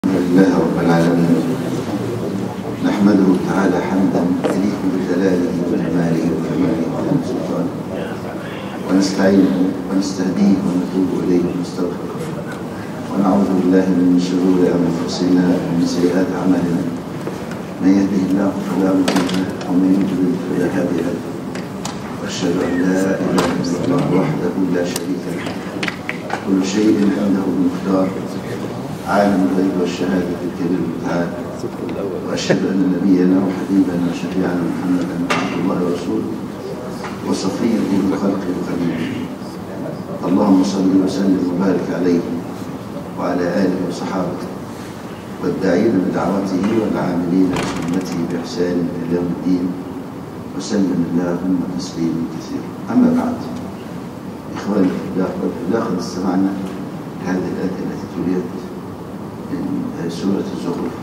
لله رب العالمين، نحمده تعالى حمدا يليق بجلاله وجماله وكماله وعظيم سلطانه، ونستعينه ونستهديه ونتوب اليه ونستغفره، ونعوذ بالله من شرور انفسنا ومن سيئات اعمالنا، من يهده الله فلا مضل له ومن يضلل فلا هادي له، واشهد ان لا اله الا الله وحده لا شريك له، كل شيء عنده بمقدار، عالم الغيب والشهادة الكبير المتعال، وأشهد أن نبينا وحبيبنا وشفيعنا محمدا عبد الله ورسوله وصفيه من خلقه وخليله. اللهم صل وسلم وبارك عليه وعلى آله وصحابته والداعين بدعوته والعاملين بسنته بإحسان إلى يوم الدين، وسلم اللهم تسليما كثيرا. أما بعد، إخواني في الله، قد استمعنا لهذه الآية التي تليت من سورة الزخرف،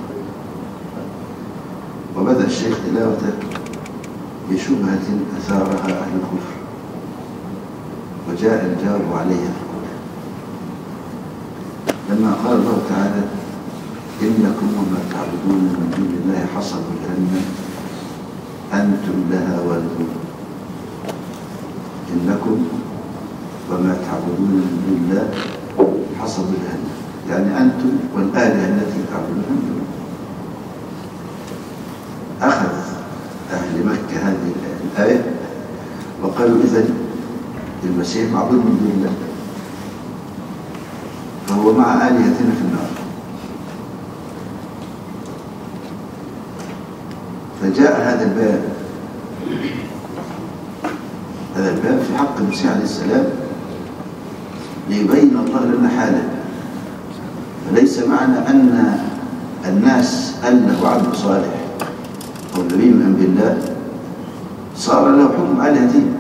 وبدأ الشيخ تلاوته بشبهة أثارها أهل الكفر، وجاء الجواب عليها في الكفر لما قال الله تعالى: إنكم وما تعبدون من دون الله حصب جهنم أنتم لها واردون. إنكم وما تعبدون من دون الله حصب جهنم، يعني أنتم والآلهة التي تعبدونها. أخذ أهل مكة هذه الآية وقالوا: إذن المسيح معبود من دون الله، فهو مع آلهتنا في النار. فجاء هذا الباب في حق المسيح عليه السلام ليبين الله لنا حاله. فليس معنى أن الناس أله عبد صالح أو نبي من أنبياء الله صار له حكم آلهتين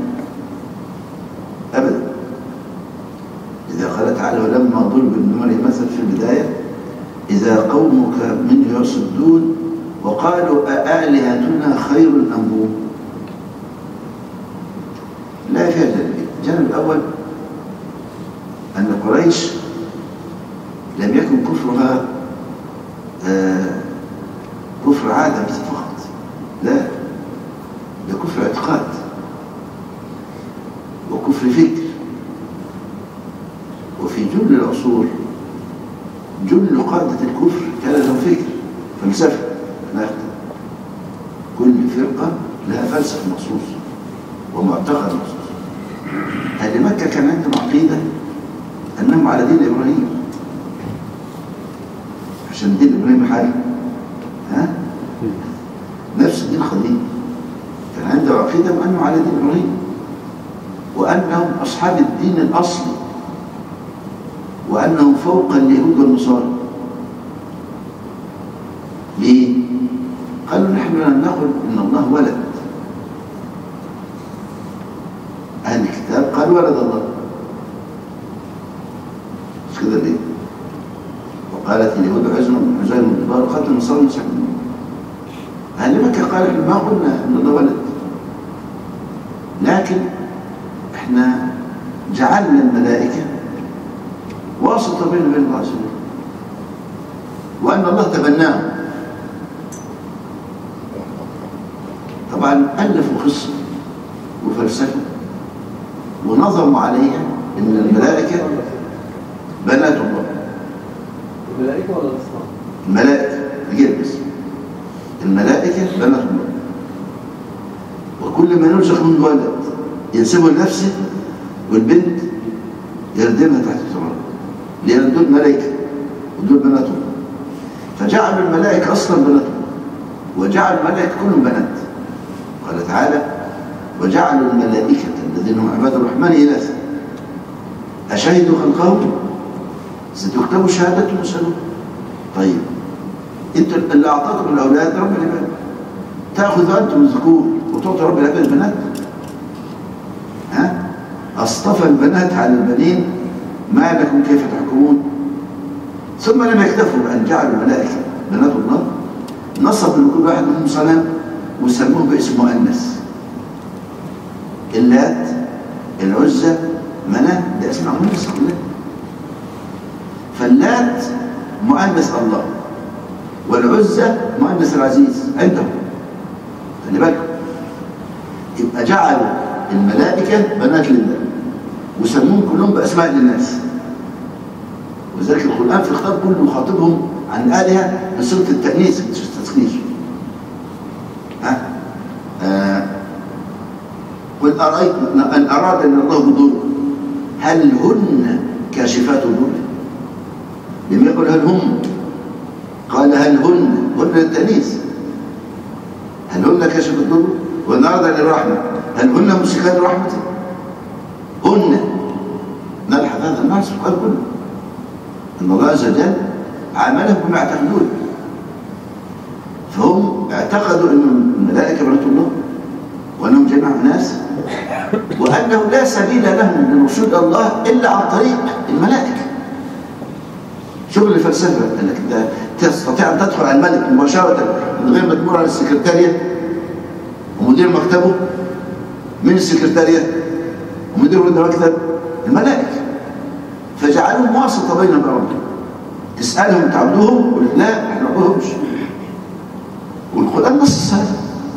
أبدا. إذا قال تعالى: ولما ضرب ابن مريم مثل في البداية إذا قومك منه يصدون وقالوا أآلهتنا خير أم هو. لا فيها جانبين. الجانب الأول أن قريش لم يكن كفرها كفر عادة فقط، لا، ده كفر اعتقاد وكفر فكر. وفي جل العصور جل قادة الكفر كان لهم فكر، فلسفة. كل فرقة لها فلسفة مخصوص ومعتقد مخصوص. أهل مكة كان عندهم عقيدة أنهم على دين إبراهيم، عشان دين إبراهيم حي، نفس الدين القديم. كان عنده عقيدة أنه على دين إبراهيم، وأنهم أصحاب الدين الأصلي، وأنهم فوق اليهود والنصارى. ليه؟ قالوا: نحن لم نقل إن الله ولد. أهل الكتاب قالوا: ولد الله. مش كده ليه؟ وقالت اليهود عزير بن جبار وقالت النصارى مسيح ابن مريم. أهل مكة قالوا: احنا ما قلنا إن الله ولد، لكن احنا جعلنا الملائكة واسطة بين الله عز وجل، وأن الله تبناهم. طبعا ألفوا قصة وفلسفة ونظموا عليها إن الملائكة بنات الله. الملائكة ولا الأصنام؟ الملائكة غير بس، الملائكة بنات الله، وكل ما يرزق من ولد ينسبه لنفسه، والبنت يردمها تحت الثمرة، لأن دول ملائكة ودول بنات الله. فجعلوا الملائكة أصلا بنات الله، وجعلوا الملائكة كلهم بنات. قال تعالى: وجعلوا الملائكة الذين هم عباد الرحمن إناثا أشهدوا خلقهم ستكتب شهادتهم وسلوهم. طيب، انتوا اللي أعطاكم الأولاد رب العباد، تأخذوا أنتم الذكور وتعطوا رب العباد البنات؟ أصطفى البنات على البنين، ما لكم كيف تحكمون؟ ثم لم يكتفوا بأن جعلوا الملائكة بنات الله، نصبوا لكل واحد منهم صنم وسموه باسم مؤنث. اللات، العزى، مناة، ده اسمها مؤنث كلها. فاللات مؤنث الله، والعزى مؤنث العزيز عندهم، خلي بالك. يبقى جعلوا الملائكة بنات لله وسموهم كلهم بأسماء للناس، وذلك القرآن في الخطاب كله يخاطبهم عن الآلهة بصيغة التأنيث مش التصغير. قل أرأيتم أن أراد أن الله بضر هل هن كاشفات الضر؟ لم يقل هل هم، قال هل هن التأنيث، هل هن كاشفات الضر؟ وإن أراد الرحمة هل هن ممسكات رحمته؟ هن نلحظ هذا النص في القرآن كله أن الله عز وجل عاملهم بما يعتقدون. فهم اعتقدوا أن الملائكة بنات الله وأنهم جميع الناس، وأنه لا سبيل لهم للوصول إلى الله إلا عن طريق الملائكة. شغل الفلسفة أنك تستطيع أن تدخل على الملك مباشرة من غير ما تمر على السكرتارية ومدير مكتبه. من السكرتارية ومدير المكتب؟ الملائكة. فجعلوهم واسطة بينهم وبين ربهم. تسألهم تعبدوهم يقول لا احنا ما نعبدهمش، والقرآن نص هذا.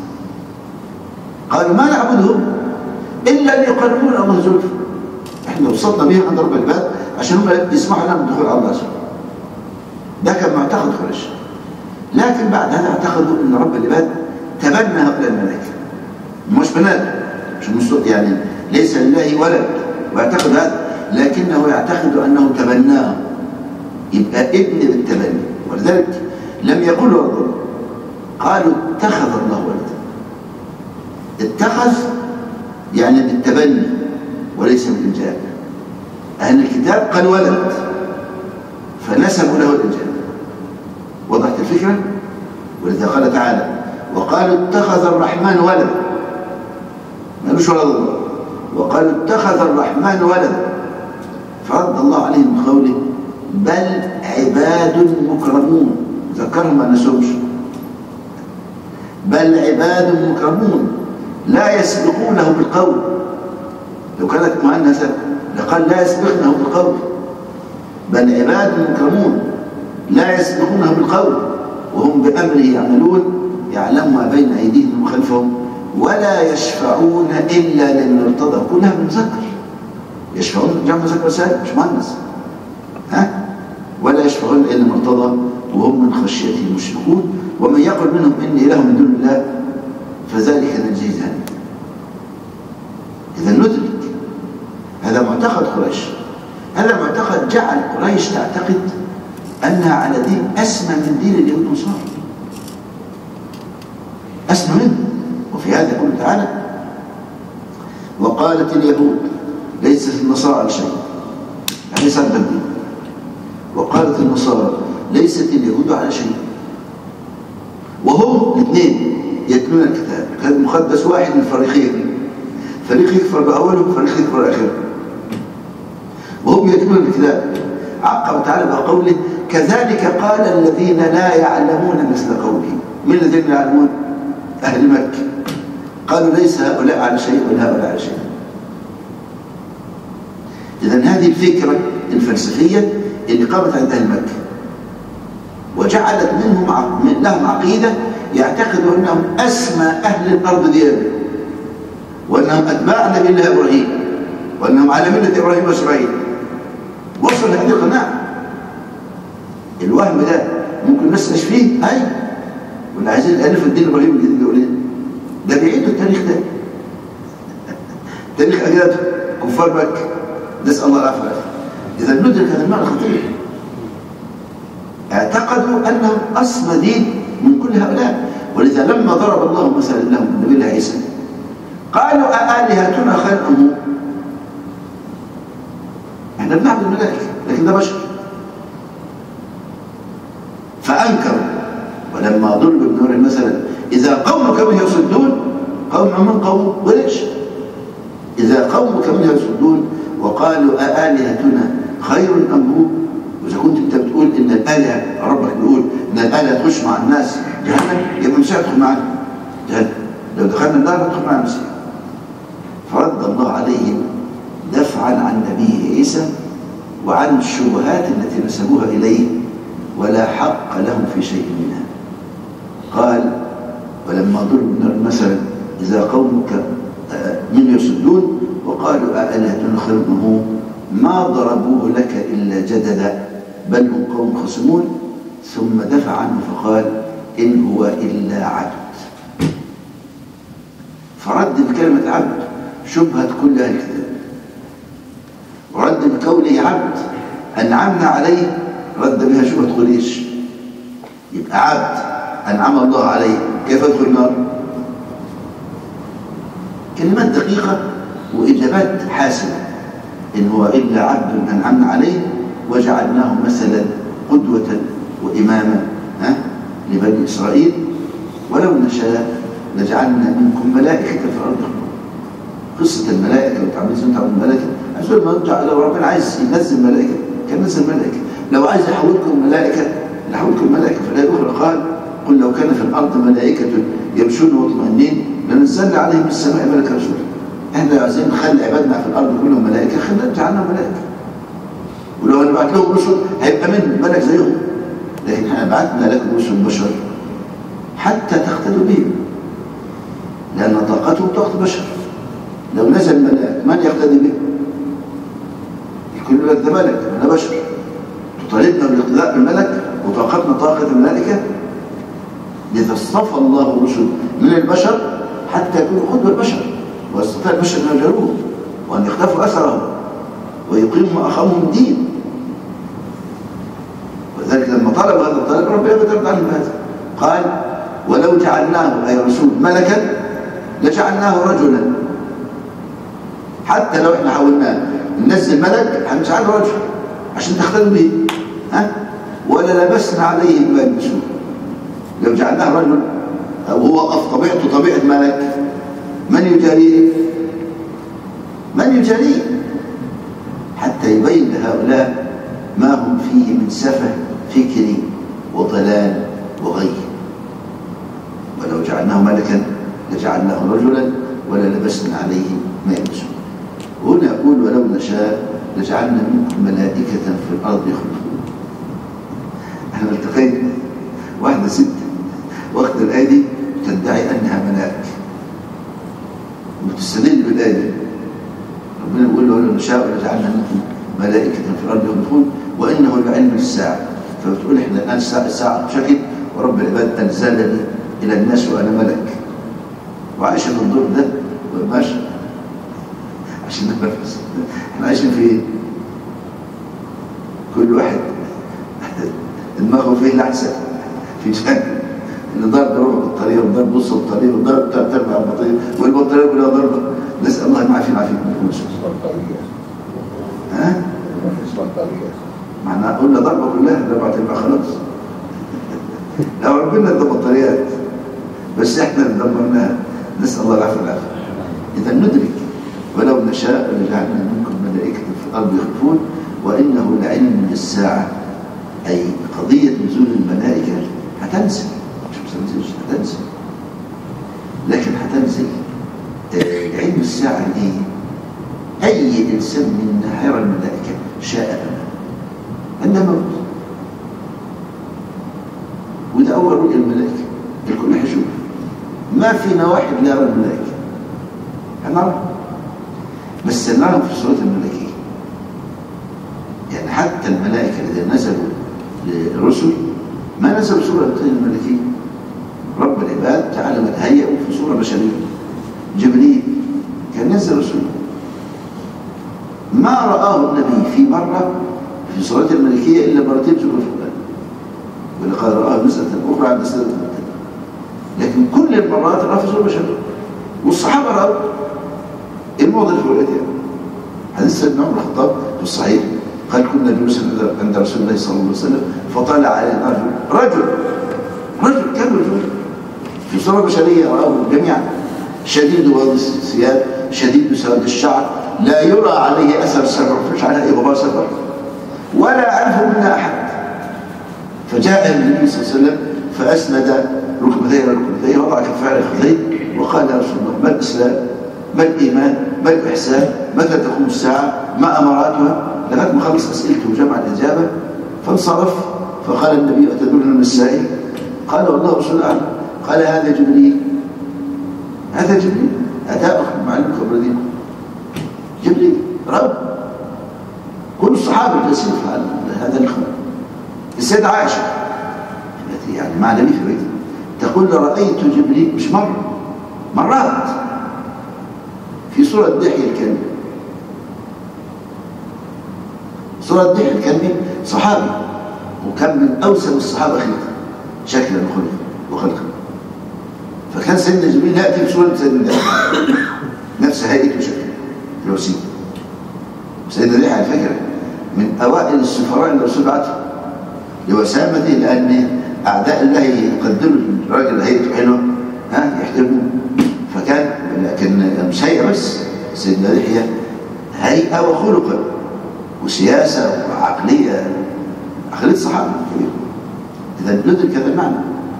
قالوا ما نعبدهم إلا ليقربونا الله زلفى، احنا وصلنا بهم عند رب العباد عشان هم يسمحوا لنا بالدخول على الله عز وجل. ده كان معتقد قريش. لكن بعد هذا اعتقدوا ان رب العباد تبنى هؤلاء الملائكة، مش بنات، مش يعني ليس لله ولد واعتقد هذا، لكنه يعتقد انه تبناه، يبقى ابن بالتبني. ولذلك لم يقولوا الله، قالوا اتخذ الله ولدا. اتخذ يعني بالتبني وليس بالإنجاب. أهل الكتاب قال ولد فنسبوا له الإنجاب. وضحت الفكرة؟ ولذا قال تعالى وقالوا اتخذ الرحمن ولدا، ما قالوش ولد الله، وقالوا اتخذ الرحمن ولدا، فرد الله عليهم بقوله بل عباد مكرمون، ذكرهم ما نسوش، بل عباد مكرمون لا يسبقونه بالقول. لو كانت مؤنثة لقال لا يسبقونه بالقول، بل عباد مكرمون لا يسبقونه بالقول وهم بأمره يعملون، يعلم ما بين أيديهم وخلفهم ولا يشفعون إلا لمن ارتضى. كلها من مذكر، يشفعون جمع مذكر سالم مش مؤنث، ولا يشفعون إلا لمن ارتضى وهم من خشيته مشركون ومن يقل منهم إني إله من دون الله فذلك نجزيه ذلك. إذا ندرك هذا معتقد قريش، هذا معتقد جعل قريش تعتقد أنها على دين أسمى من دين اليهود والنصارى، أسمى منه. وفي هذا يقول تعالى وقالت اليهود ليست النصارى على شيء، يعني صدق الدين. وقالت النصارى ليست اليهود على شيء، وهم الاثنين يتلون الكتاب، كتاب مقدس واحد من الفريقين، فريق يكفر بأوله وفريق يكفر بآخره، وهم يتلون الكتاب. عقب تعالى بقوله كذلك قال الذين لا يعلمون مثل قولهم. من الذين لا يعلمون؟ أهل مكة. قالوا ليس هؤلاء على شيء ولا هؤلاء على شيء. إذن هذه الفكرة الفلسفية اللي قامت عند أهل مكة وجعلت لهم عقيدة يعتقدوا أنهم أسمى أهل الأرض ديانا، وأنهم أتباع نبي الله إبراهيم، وأنهم على ملة إبراهيم وإسرائيل. وصل لهذه القناعة. الوهم ده ممكن نسأش فيه هاي ولا عايزين نألف الدين إبراهيم الجديد يقول إيه؟ ده بيعيدوا التاريخ ده، تاريخ أجداده كفار مكة، نسأل الله العافية. إذا ندرك هذا المعنى خطير. اعتقدوا أنهم أسمى دين من كل هؤلاء. ولذا لما ضرب الله مثلا لهم النبي الله عيسى قالوا أآلهتنا خير أم هو؟ احنا بنعبد الملائكة لكن ده بشر. فأنكروا. ولما ضرب ابن نور مثلا إذا قومك منه يصدون، قوم من قوم قريش، إذا قومك منه يصدون وقالوا أآلهتنا خير أم هو؟ وإذا كنت أنت بتقول إن الآلهة، ربك بيقول إن الآلهة تخش مع الناس جهنم، يبقى مش هتدخل معنا جهنم. لو دخلنا النار ندخل مع المسيح. فرد الله عليهم دفعا عن نبيه عيسى وعن الشبهات التي نسبوها إليه، ولا حق لهم في شيء منها. قال ولما ضرب مثلا إذا قومك من يصدون وقالوا أآلهتنا خير منه ما ضربوه لك إلا جدلا بل هم قوم خصمون ثم دفع عنه فقال إن هو إلا عبد. فرد بكلمة عبد شبهت كل أهل الكتاب، ورد بقوله عبد أنعمنا عليه رد بها شبهة قريش. يبقى عبد أنعم الله عليه كيف يدخل النار؟ كلمات دقيقة وإجابات حاسمة. إن هو إلا عبد أنعمنا عليه وجعلناه مثلا قدوة وإماما لبني إسرائيل ولو نشاء لجعلنا منكم ملائكة في الأرض يخلقون. قصة الملائكة لو تعمل الملائكة عشان ما لو ربنا عايز ينزل ملائكة كان نزل ملائكة، لو عايز يحولكم ملائكة لحولكم ملائكة. في الآية الأخرى قال قل لو كان في الأرض ملائكة يمشون مطمئنين لنزلنا عليهم من السماء ملكا رسولا. احنا عايزين نخلي عبادنا في الأرض كلهم ملائكة، خلينا نجعلنا ملائكة، ولو نبعت لهم رسل هيبقى من ملك زيهم، لكن احنا بعتنا لكم رسل بشر حتى تقتدوا بهم، لأن طاقتهم طاقة بشر. لو نزل ملك من يقتدي به؟ الكل لك ده ملك أنا بشر، تطالبنا بالاقتداء بالملك وطاقتنا طاقة الملائكة. لذا اصطفى الله الرسل من البشر حتى يكونوا قدوة البشر، ويستطيع البشر أن يجروهم وأن يختفوا أثرهم ويقيموا ما أخاهم دين. وذلك لما طلب هذا الطلب ربنا يترد عنهم هذا قال ولو جعلناه أي رسول ملكا لجعلناه رجلا. حتى لو احنا حاولنا ننزل ملك هنجعله رجل عشان تختلوا به ولا لبسنا عليهم ما يلبسون. لو جعلناه رجل وهو في طبيعته طبيعة ملك من يجاريه؟ من يجاريه؟ حتى يبين لهؤلاء ما هم فيه من سفه فكري وضلال وغي. ولو جعلناه ملكا لجعلناه رجلا ولا لبسنا عليهم ما يلبسون. وهنا يقول ولو نشاء لجعلنا منكم ملائكة في الأرض يخلفون. احنا التقينا واحدة ست وقت الآية دي تدعي أنها ملائكة وتستدل بالآية دي. ربنا يقول له ولو نشاء لجعلنا منكم ملائكة في الأرض يخلفون وإنه لعلم الساعة. فبتقول احنا الآن الساعة بشكل ورب العباد أنزلني إلى الناس وأنا ملك وعايشة في الدور ده وماشي عشان نتنفس. احنا عايشين في ايه؟ كل واحد دماغه فيه لحسة في جهنم، اللي ضرب روحه بالطريقة وضرب نص الطريقة وضرب تربع البطارية والبطارية كلها ضربة. نسأل الله يعافينا عافية من كل شيء. ها؟ معناها قلنا ضربة كلها ضربة تربع خلاص. لو ربنا ادى بطاريات بس احنا اللي دمرناها. نسأل الله العافية والعافية. إذا ندرك ولو نشاء لجعلنا منكم ملائكة في الأرض يخلفون وإنه لعلم الساعة أي قضية نزول الملائكة هتنزل، مش هتنزل هتنزل، لكن هتنزل. علم الساعة دي أي إنسان منا هيرى الملائكة شاء عندما موت. وده أول رؤية الملائكة الكل هيشوف. ما فينا واحد لا يرى الملائكة، هنرى بس نراهم في صورة الملائكية. يعني حتى الملائكة الذين نزلوا للرسل ما نزلوا صورة الملائكية. رب العباد تعالى متهيئوا في صورة بشرية. جبريل كان نزل رسوله ما رآه النبي في مرة في صورة الملائكية إلا مرتين في القرآن، ولقد رآه نزلة أخرى عند سنة المتنى. لكن كل المرات رأى في صورة بشرية والصحابة رأوا. الموضوع في الرؤية حديث سيدنا عمر الخطاب في الصحيح قال كنا جلوسا عند رسول الله صلى الله عليه وسلم فطلع علينا رجل كان رجل في صورة بشرية رأوا جميعا شديد بياض الثياب شديد سواد الشعر لا يرى عليه أثر سفر، مفيش عليه أي غبار سفر ولا يعرفه منا أحد. فجاء النبي صلى الله عليه وسلم فأسند ركبتيه إلى ركبتيه وضع كفيه على خديه وقال يا رسول الله ما الإسلام؟ ما الإيمان؟ ما الإحسان؟ متى تقوم الساعة؟ ما أمراتها؟ لغاية ما خلص أسئلته وجمع الإجابة فانصرف. فقال النبي أتدرون من السائل؟ قال والله رسول الله أعلم. قال هذا جبريل، هذا جبريل أتى معلم خبر دين جبريل رب. كل الصحابة جالسين في هذا الخبر. السيدة عائشة التي يعني مع النبي في بيته تقول رأيت جبريل مش مرة، مرات في سورة دحية الكلب. سورة دحية الكلب صحابي وكان من أوسم الصحابة خلقا شكلا وخلقا. فكان سيدنا جبريل يأتي بسورة سيدنا دحية نفس هيئته وشكله الوسيم. سيدنا دحية على فكرة من أوائل السفراء اللي الرسول بعته لوسامته، لأن أعداء الله يقدروا الراجل هيئته حلوة يحترموه. فكان لكن مش هيئة بس، سيدنا دحية هيئة وخلقا وسياسة وعقلية، عقلية الصحابة إذا ندرك هذا المعنى.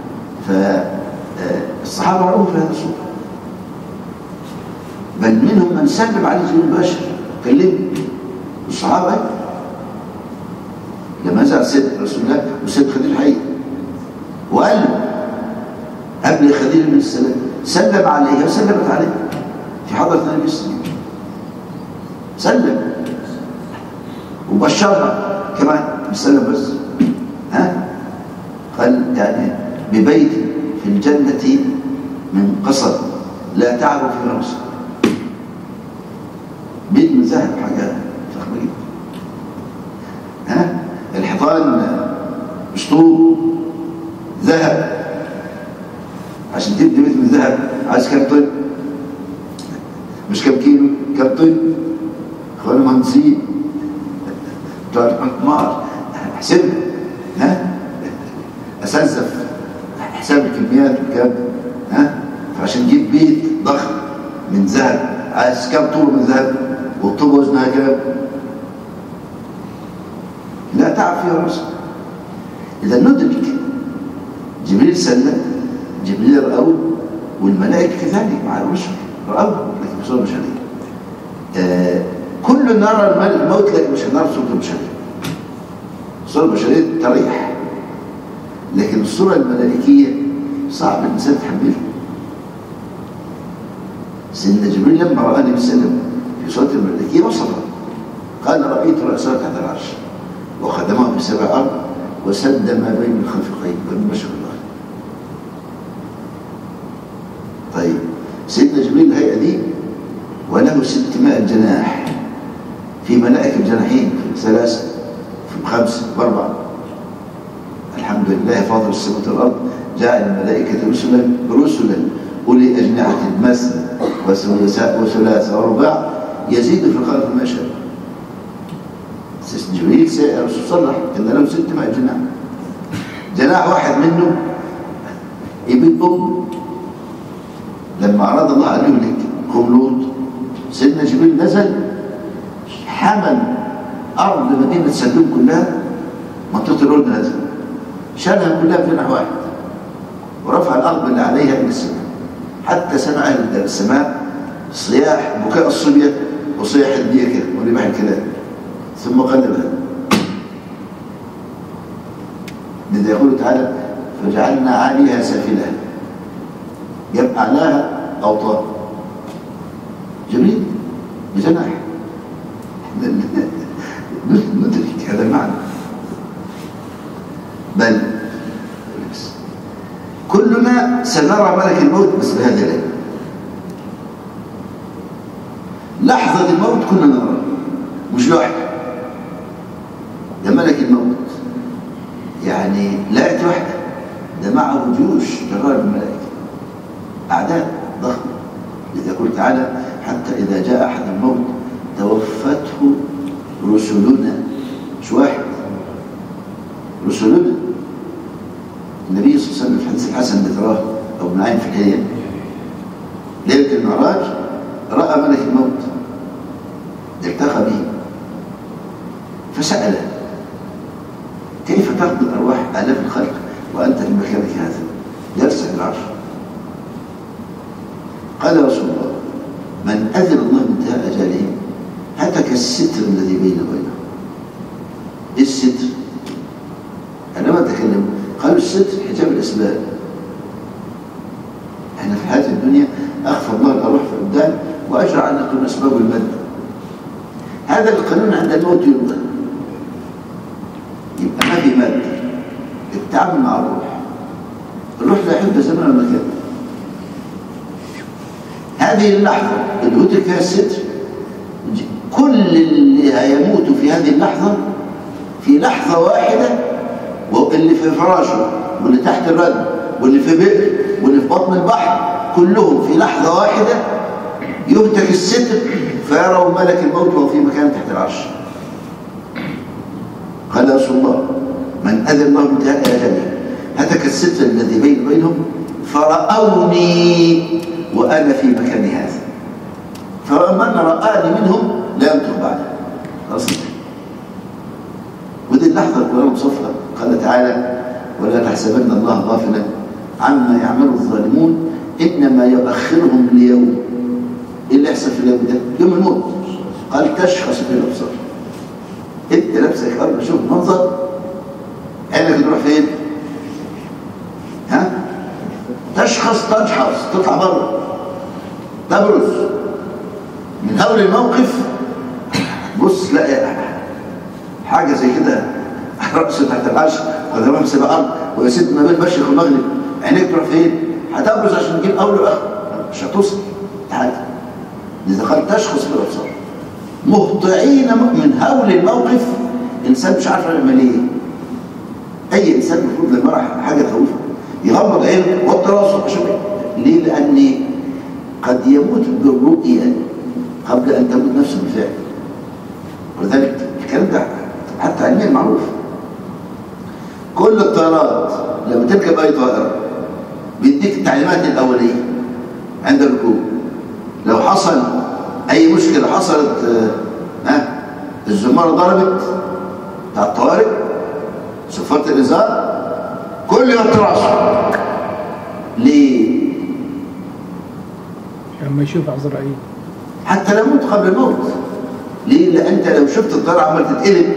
فالصحابة رأوه في هذا الصورة، بل منهم من سلم عليه جبريل مباشر كلمه. الصحابة لما زال سيد رسول الله وسيد خديجة حي وقال له قبل خديجة من السلام سلم عليها وسلمت عليه في حضرة النبي صلى الله عليه وسلم، سلم وبشرها كمان مش سلم بس. قال يعني ببيت في الجنة من قصر لا تعرف في رأسه، بيت من ذهب، حاجة فخمة جدا. الحيطان مشطوب ذهب، عشان تبني بيت من ذهب عايز كم طن؟ مش كم كيلو، كم طن؟ اخوان المهندسين بتوع الحمار احسبها، اسلسف حساب الكميات والكم. فعشان تجيب بيت ضخم من ذهب عايز كم طول من ذهب، والطوبة وزنها كم؟ لا تعرف فيها رأسك. إذا ندرك جبريل سلم، جبريل رأوه، والملائكة كذلك مع الرسل رأوه لكن بصورة بشرية. كل نرى الموت لكن مش هنرى صورة البشرية. الصورة البشرية تريح، لكن الصورة الملائكية صعب الإنسان تحملها. سيدنا جبريل لما رأى النبي صلى الله عليه وسلم في صورة الملائكية وصفه، قال رأيت رأسه تحت العرش وخدمه في 7 أرض وسد ما بين الخافقين والمشرق والمغرب. طيب سيدنا جبريل الهيئة دي وله 600 جناح، في ملائكة بجناحين، في 3، في 5، في 4. الحمد لله فاطر السماوات والأرض جعل الملائكة رسلا أولي أجنحة مثنى وثلاث ورباع يزيد في الخلق ما يشاء. جبريل الرسول صلح كان له 600 جناح، جناح واحد منه ابن لما أراد الله أن يهلك قوم لوط، سيدنا جبريل نزل حمل أرض مدينة سدوم كلها، منطقة الأردن نزل شالها كلها بجناح واحد ورفع الأرض اللي عليها إلى السماء، حتى سمع أهل السماء صياح بكاء الصبية وصياح الديكة ورباح الكلام، ثم قلبها. لذا يقول تعالى فجعلنا عاليها سافلها، يبقى أعلاها أوطان. جميل بجناح. ندرك هذا المعنى. بل كلنا سنرى ملك الموت بس بهذا الليل، لحظة الموت كلنا نرى، مش لوحده، ده ملك الموت يعني لا يأتي وحده، ده معه جيوش جرار الملائكة أعداء ضخمة. لذا يقول تعالى حتى إذا جاء أحد الموت توفته رسلنا، مش واحد، رسلنا. النبي صلى الله عليه وسلم في الحديث الحسن اللي تراه أو نعيم في الحياة ليلة المعراج رأى ملك الموت التقى به فسأله كيف تقضي أرواح آلاف الخلق وأنت في مكانك هذا جالس على العرش؟ قال رسول الله من أذن الله انتهاء أجاله هتك الستر الذي بينه وبينه. إيه الستر؟ أنا ما أتكلم، قالوا الستر حجاب الأسباب، احنا في حياة الدنيا أخفى الله الأروح في قدام وأجرى عن نقل أسباب المد. هذا القانون عند الموت يلغى، يبقى ما في مد. التعامل مع الروح لا يحب زمن ولا مكان. هذه اللحظة اللي هتك فيها الستر، كل اللي هيموتوا في هذه اللحظة في لحظة واحدة، واللي في فراشه واللي تحت الرد واللي في بئر واللي في بطن البحر كلهم في لحظة واحدة يهتك الستر فيروا ملك الموت وهو في مكان تحت العرش. قال رسول الله: من أذن الله بانتهاء أجله هتك الستر الذي بيني وبينهم فرأوني وأنا في مكان هذا، فمن رآني منهم لا يمتغ بعده. خلاص. ودي اللحظة القرآن صفها. قال تعالى: ولا تحسبن الله غافلا عما يعمل الظالمون إنما يؤخرهم ليوم. إيه اللي يحصل في اليوم ده؟ يوم الموت. قال: تشخص في الأبصار. أنت نفسك أول ما تشوف منظر عينك تروح فين؟ ها؟ تشخص، تطلع بره، تبرز من هول الموقف. بص لا حاجة زي كده رأسه تحت العرش وذمام سبع الأرض ويسد ما بين المشرق والمغرب، عينيك تروح فين؟ هتبرز عشان تجيب أول وآخر، مش هتوصل تعالى. لذا قال: تشخص في الأبصار مهطعين من هول الموقف. إنسان مش عارف يعمل إيه. أي إنسان المفروض لما راح حاجة تخوفه يغمض عينه ويوطي راسه. عشان ليه؟ لأن قد يموت بالرؤية قبل أن تموت نفسه بالفعل. ولذلك الكلام ده حتى علميا معروف. كل الطيارات لما تركب أي طائرة بيديك التعليمات الأولية عند الركوب. لو حصل أي مشكلة، حصلت الزمارة ضربت بتاع الطوارئ، صفارة الإنذار، كل يوم راسه. ليه؟ لما يشوف عزرائيل حتى لو موت قبل الموت. ليه؟ لأن أنت لو شفت الطيارة عمال تتقلب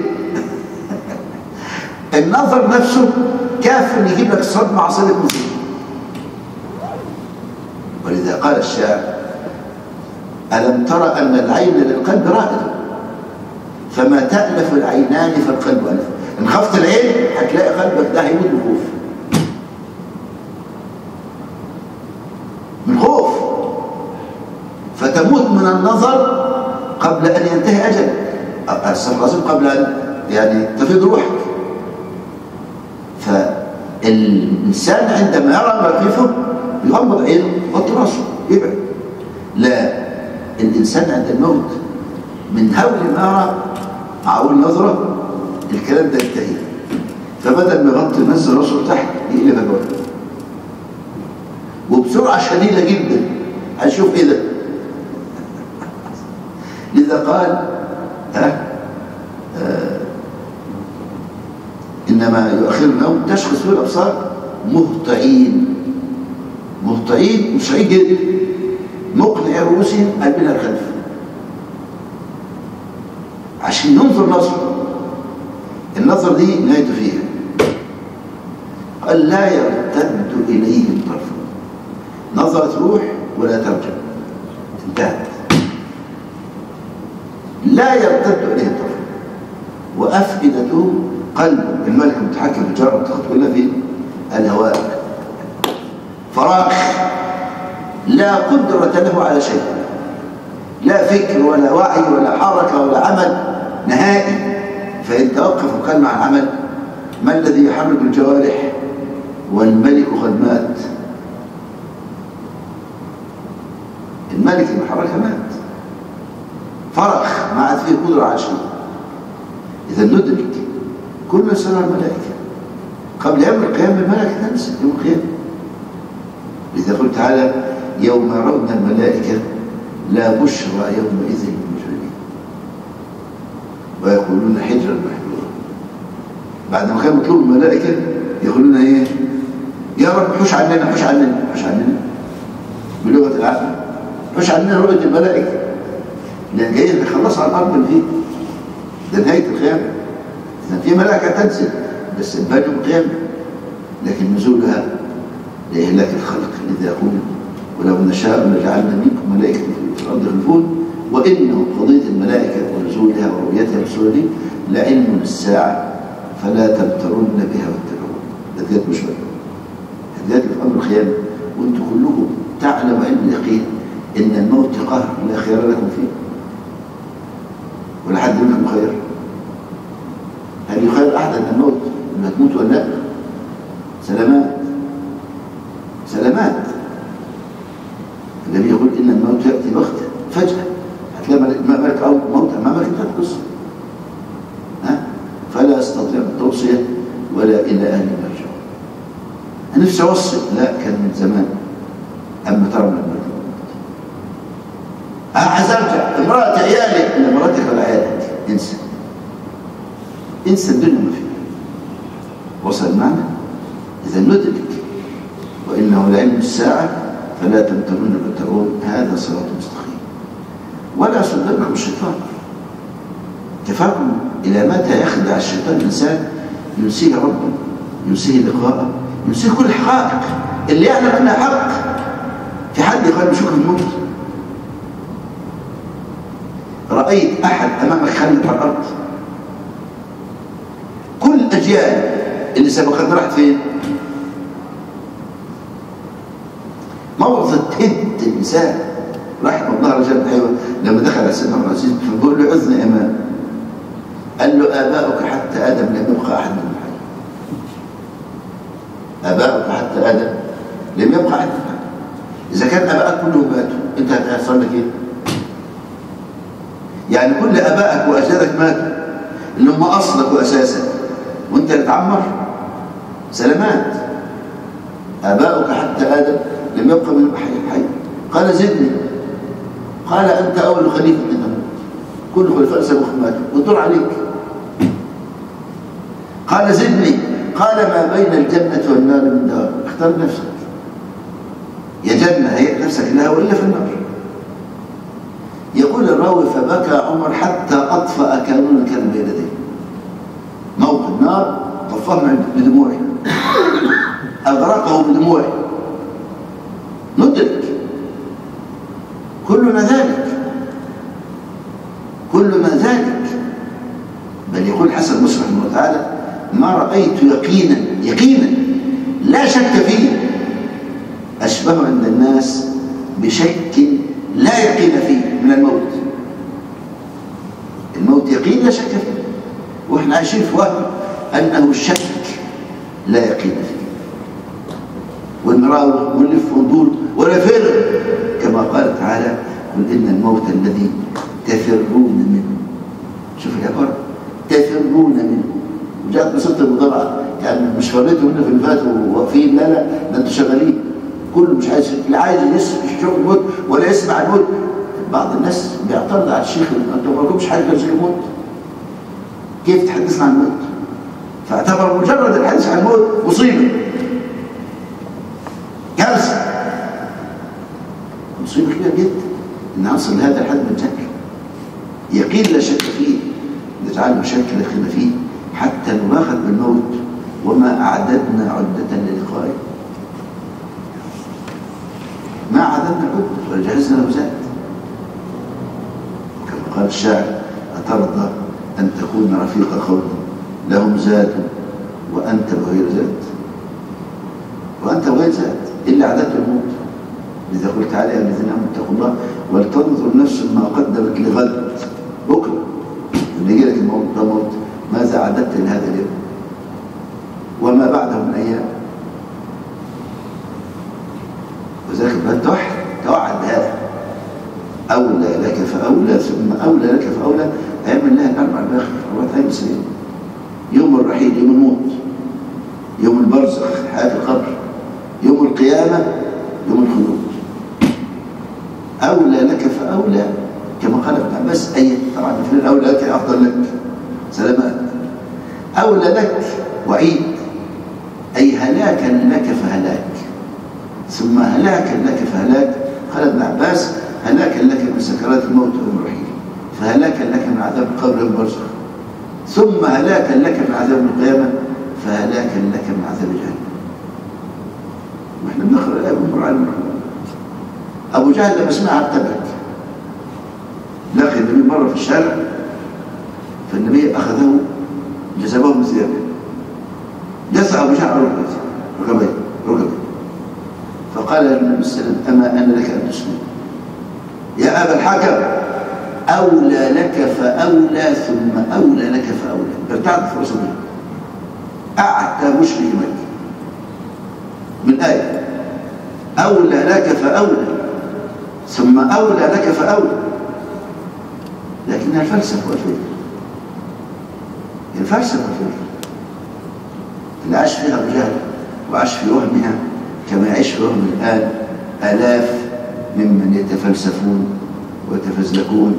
النظر نفسه كاف ان يجيب لك صدمة عصيرة مصيبة. ولذا قال الشاعر: ألم ترى أن العين للقلب رائد فما تألف العينان فالقلب ألف. إن خفت العين هتلاقي قلبك ده هيموت من خوف، من خوف، فتموت من النظر قبل أن ينتهي أجلك. الصلاة قبل أن يعني تفيض روحك. فالإنسان عندما يرى موقفه يغمض عينه ويغطي راسه يبعد. لا، الإنسان عند الموت من هول ما يرى مع أول نظرة الكلام ده ينتهي، فبدل ما يغطي ينزل راسه تحت يقلبها لورا وبسرعة شديدة جدا. هنشوف إيه ده. لذا قال إنما يؤخر النوم تشخص فيه الأبصار مهطعين. مهطعين مشعين جدا، مقنع رؤوسهم قلبنا الخلف عشان ينظر نظر. النظر دي نهايته فيها. قال: لا يرتد إليهم طرفا. نظرت روح ولا ترجع، انتهت. لا يرتد إليهم طرفا وأفئدتهم قلب. الملك المتحكم في الجرة تاخد كلها في الهواء، فراغ، لا قدرة له على شيء، لا فكر ولا وعي ولا حركة ولا عمل نهائي. فإن توقف وكان مع العمل، ما الذي يحرك الجوارح والملك قد مات؟ الملك اللي حركها مات، فرغ، ما عاد فيه قدرة على شيء. إذا ندرك كل سنة الملائكة قبل يوم القيامة. الملائكة تنسى يوم القيامة. لذا قلت تعالى: يوم يرون الملائكة لا بشرى يومئذ للمجرمين ويقولون حجرا محجورا. بعد ما كان مطلوب الملائكة يقولون ايه؟ يا رب حوش عننا، حوش عننا، حوش عننا، بلغة العقل. حوش عننا رؤية الملائكة، لأن جايين يخلصوا على الأرض اللي فيه. ده نهاية القيامة. إذا في ملائكة تنزل بس الباب يوم القيامة، لكن نزولها لإهلاك الخلق. لذا يقول: ولو نشاء لجعلنا منكم ملائكة في الأرض يخلفون وإنه قضية الملائكة ونزولها ورؤيتها بسورة لعلم الساعة فلا تمترن بها واتبعون. هديت مش هديت في أمر الخيانة، وأنتم كلكم تعلم علم اليقين إن الموت قهر لا خيار لكم فيه، ولا حد منكم خير. هل يخير أحد أن الموت إنه تموت ولا لا؟ سلامات سلامات. النبي يقول إن الموت يأتي بغتة فجأة، هتلاقي ملك أو موت أمامك أنت تقص، فلا يستطيع التوصية ولا إلى أهل مرجع. نفسي أوصي، لا كان من زمان. أما ترى من الموت عايز أرجع امرأتي عيالي، إن مراتك ولا عيالك انسى انسى الدنيا ما فيها. وصل معنا؟ إذا ندرك وإنه لعلم الساعة فلا تمترون بالترون هذا صراط مستقيم. ولا يصدقكم الشيطان. كفاكم إلى متى يخدع الشيطان الإنسان؟ ينسيه ربه، ينسيه لقاءه، ينسيه كل الحقائق اللي يعلم أنها حق. في حد يقال بشكل الموت؟ رأيت أحد أمامك خلد على الأرض؟ كل الأجيال اللي سبقت راحت فين؟ موضة هد الإنسان راح مضنها رجال الحيوان. لما دخل على سيدنا عبد العزيز فقال له عذني أمام، قال له آباؤك حتى آدم لم يبقى أحد منهم حي. آباؤك حتى آدم لم يبقى أحد منهم حي. إذا كان آباءك كلهم ماتوا أنت هتحصل لك إيه؟ يعني كل آبائك وأجدادك ماتوا اللي هم أصلك وأساسك، وأنت اللي تعمر. سلامات. آباؤك حتى آدم لم يبقى منهم حي. قال زدني، قال أنت أول خليفة منهم، كل خلفاء سبق ماتوا والدور عليك. قال زدني، قال ما بين الجنة والنار من دار، اختار نفسك. يا جنة هيئ نفسك لها وإلا في النار. يقول الراوي فبكى عمر حتى أطفأ كانون كان بين يديه. موقد النار طفاه بدموعه، أغرقه بدموعه. ندرك كلنا ذلك، كلنا ذلك. بل يقول حسن البصري رحمه الله تعالى ما رأيت يقينا لا شك فيه أشبه عند الناس بشك لا يقين فيه من الموت. الموت يقين لا شك فيه، وإحنا عايشين في وهم أنه الشك لا يقين فيه، والمراوغ واللف والدور ولا فرق. كما قال تعالى قل إن الموت الذي تفرون منه. شوف العبارة تفرون منه، وجاءت بصيغة المضارعة، يعني مش فريتوا منه في الفات وواقفين، لا ده انتوا شغالين. كله مش عايز، لا عايز يشوف الموت ولا يسمع الموت. بعض الناس بيعترض على الشيخ انتوا ما لكمش حاجه غير الموت، كيف تحدثنا عن الموت؟ فاعتبر مجرد الحديث عن الموت مصيبه، كارثه، مصيبه كبيره جدا ان نصل لهذا الحد من الجهل. يقين لا شك فيه نجعله شك لا خلاف فيه حتى نباغت بالموت وما اعددنا عده للقائه. ما عددنا عده وجهزنا له زاد. كما قال الشاعر أترضى أن تكون رفيق قوم لهم زاد وأنت بغير زاد، وأنت بغير زاد إلا عددت الموت. لذا قلت تعالى يا الذين آمنوا اتقوا الله ولتنظر نفس ما قدمت لغد. بكرة اللي يجي لك الموت ده موت، ماذا عددت لهذا اليوم وما بعده من أيام؟ وذلك توعد هذا أولى لك فأولى ثم أولى لك فأولى. هيعمل لها الأربع الباقي 4 أيام سنين: يوم الرحيل، يوم الموت، يوم البرزخ حياة القبر، يوم القيامة، يوم الخلود. أولى لك فأولى كما قال ابن عباس. أي طبعا في الأولى لك أفضل لك، سلامات. أولى لك وعيد، أي هلاكا لك فهلاك، ثم هلاكا لك فهلاك. قال ابن عباس هلاكا لك من سكرات الموت ويوم الرحيل، فهلاكا لك من عذاب القبر والبرزخ، ثم هلاكا لك من عذاب القيامة، فهلاكا لك من عذاب جهنم. واحنا بنقرأ الآية ونمر على المرحلة. أبو جهل لما سمعها ارتبك، لقي النبي مرة في الشارع، فالنبي أخذه جذبه من ثيابه، جزع أبو جهل على ركبه، فقال النبي صلى الله عليه وسلم: أما أنا لك أن تسلم يا أبا الحكم، أولى لك فأولى ثم أولى لك فأولى. ارتعد في رسول الله، أعتى مشرك مكة من آية أولى لك فأولى ثم أولى لك فأولى. لكنها الفلسفة والفكر، الفلسفة والفكر اللي عاش فيها أبو جهل وعاش في وهمها كما يعيش في وهم الآن آلاف ممن يتفلسفون ويتفزلكون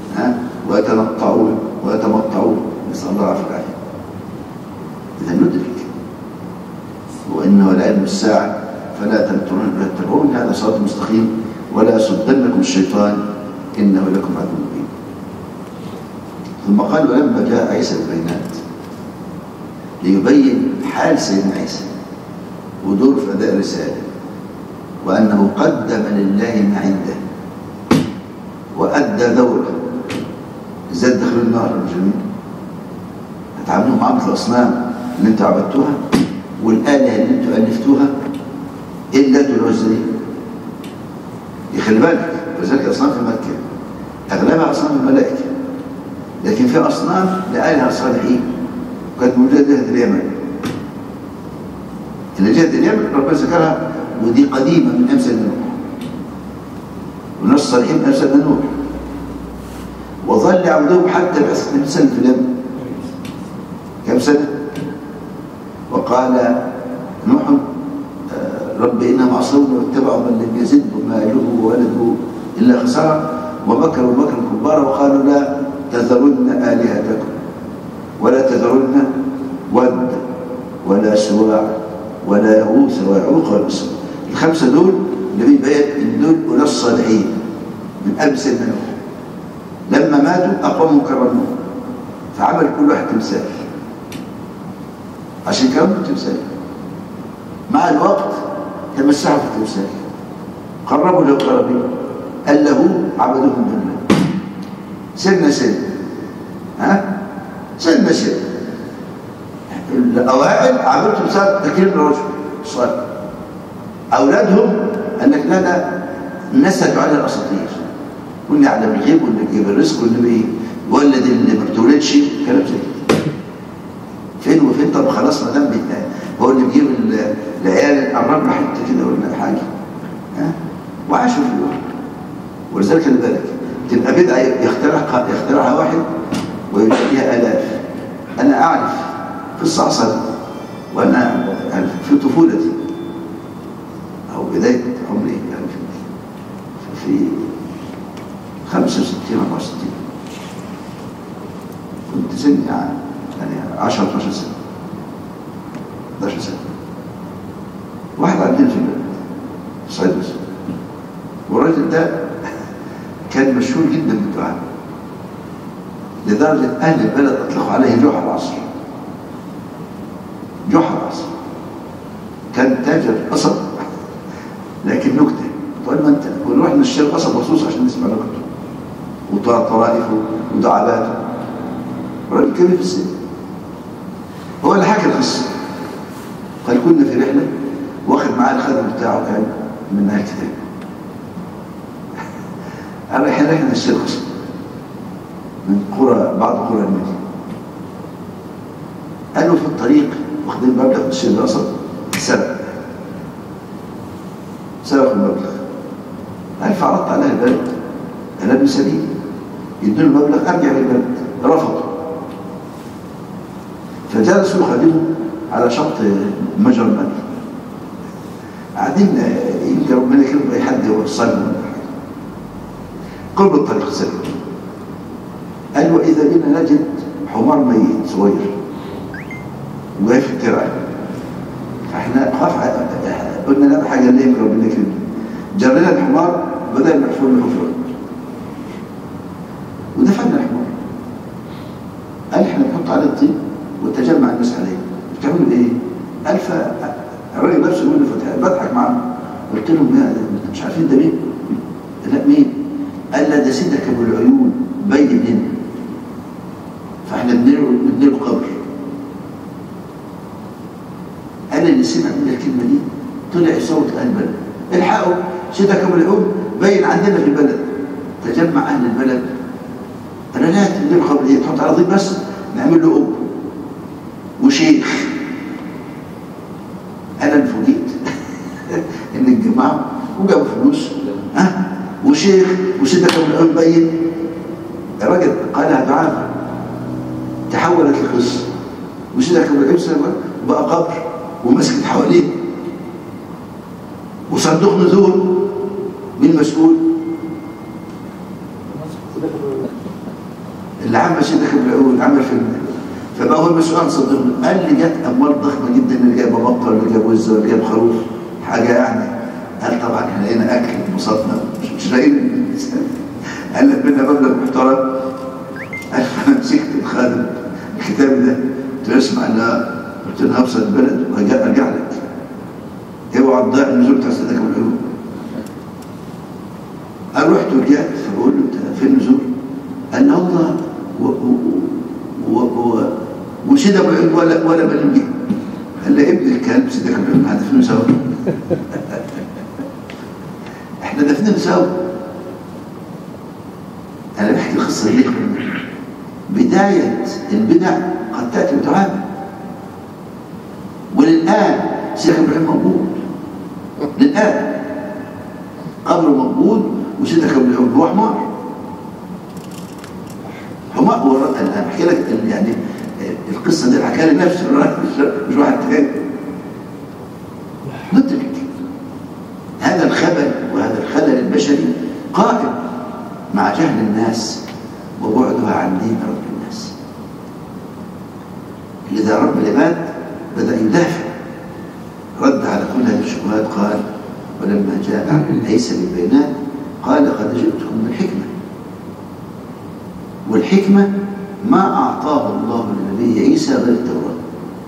ويتمطعون، نسأل الله العافية والعافية. إذا ندرك وإنه العلم الساعة فلا تمترون بها تتبعون، هذا صراط مستقيم، ولا يصدنكم الشيطان إنه لكم عدو مبين. ثم قال: ولما جاء عيسى بالبينات ليبين حال سيدنا عيسى ودور في أداء الرسالة، وأنه قدم لله ما عنده وأدى دوره. إزاي تدخلوا النار المجرمين؟ هتعاملوا معاملة الأصنام اللي انتوا عبدتوها والآلهة اللي انتوا ألفتوها إلا العزى. يخلي بالك، وذلك أصنام في مكة أغلبها أصنام الملائكة، لكن في أصنام لآلهة صالحين وكانت موجودة جهة اليمن. اللي جهة اليمن ربنا ذكرها، ودي قديمة من أمثال نوح، وناس صالحين من أمثال نوح، وظل يعبدوهم حتى بعثة النبي صلى الله عليه وسلم في اليمن. كم سنة؟ وقال نوح: رب إنهم عصوني واتبعوا من لم يزده ماله وولده إلا خسارة، ومكروا مكرا كبارا، وقالوا: لا تذرن آلهتكم ولا تذرن ود ولا سواع ولا يغوث ويعوق وينصر. الخمسة دول النبي بين إن دول أناس صالحين من قبل سيدنا نوح، لما ماتوا أقاموا كرموه، فعمل كل واحد تمثال عشان كرموا التمثال. مع الوقت تمسحوا في التمثال، قربوا له قرابين، قال له عبدوهم بالله. سنة سنة الأوائل عبدوا تمثال تكريم الرجل الصالح. أولادهم أنك لا نسجوا على الأساطير، واللي يعلم الغيب واللي يجيب الرزق واللي بيولد اللي ما بتولدش، كلام زي كده. فين وفين؟ طب خلاص ما دام هو اللي بيجيب العيال قرب له حته كده ولا حاجه، وعاشوا في الوقت. ولذلك خلي بالك، تبقى بدعه يخترعها واحد ويبقى آلاف. انا اعرف قصه حصلت وانا في طفولتي او بدايه عمري، يعني في 65 64 كنت سني يعني 10 12 سنه 11 سنه. واحد عندنا في البلد في الصعيد بس، والراجل ده كان مشهور جدا بالدعاء، لدرجه اهل البلد اطلقوا عليه جحا العصر. جحا العصر كان تاجر قصب، لكن نكته. طيب ما انت ونروح نشتري قصب مخصوص عشان نسمع نكته وطرائفه ودعاباته. راجل كبير في السن، هو اللي حكى القصه. قال: كنا في رحله واخد معاه الخادم بتاعه كان من اهل الكتاب، رايحين رحله نشتري قصب من بعض قرى المدينه. قالوا في الطريق واخدين مبلغ نشتري القصب، سرقوا المبلغ. قال: فعرضت عليها البلد، انا ابن سبيل، يدوني المبلغ ارجع للبلد. رفضوا، فجلسوا خادموا على شط مجرى الماء، قاعدين يمكن ربنا يكرم اي حد يوصلهم ولا حاجه. قرب الطريق سلم، قال: واذا بنا نجد حمار ميت صغير وجاي في الترعه، فاحنا خاف، قلنا لا حاجه اللي يمكن ربنا يكرمنا. جرينا الحمار بدل ما نحفر له حفره ودفعنا الحمار. قال: احنا بنحط عليه الطين وتجمع الناس عليه. بتعملوا ايه؟ قال: الراجل نفسه يقول لي بضحك معاه. قلت لهم: يا مش عارفين ده مين؟ لا مين؟ قال لا ده سيدك ابو العيون بين ابننا، فاحنا نبني له قبر. انا اللي سمع من الكلمه دي طلع صوت البلد، الحقوا سيدك ابو العيون باين عندنا في البلد. تجمع اهل البلد، انا لا تبني له قبر، تحط على ضيق بس نعمل له اب وشيخ. انا اللي فوجئت ان الجماعه وجابوا فلوس وشيخ وسيدك ابو العيون باين. الراجل قالها دعاء، تحولت لقصه، وسيدك ابو العيون بقى قبر ومسجد حواليه وصندوق نزول. مين مسؤول؟ اللي عمل سيدك ابو العيون، عمل فيلم، فبقى هو المسؤول عن صندوق. قال لي جت اموال ضخمه جدا، اللي جايب بطه واللي جايب وزه واللي جايب خروف، حاجه يعني. قال طبعا احنا لقينا اكل انبسطنا، مش لاقيين. قال لك بدنا مبلغ محترم. قال فانا مسكت الخادم الكتاب ده، قلت له اسمع، لا قلت له هوصل البلد وارجع لك، اوعى تضيع النزول بتاع سيدك ابو العيون. قال رحت ورجعت، فبقول له انت فين النزول؟ قال له والله وسيدك ابو العيون ولا بلم. قال لي ابن الكلب سيدك ابو العيون هدفنه سوا. احنا دفنين سوا. انا بحكي القصه دي. بدايه البدع قد تاتي بتعامل، وللان سيدك ابو العيون موجود، للان قبره موجود، وسيدك ابو العيون هو حمار. انا بحكي لك يعني القصه دي حكاها لي نفسي، مش واحد تاني. ندرك هذا الخبل وهذا الخلل البشري قائم مع جهل الناس وبعدها عن دين رب الناس. لذا رب العباد بدأ يدافع، رد على كل هذه الشبهات. قال ولما جاء عيسى بالبينات قال قد جئتكم بالحكمة، والحكمة ما أعطاه الله للنبي عيسى غير التوراة.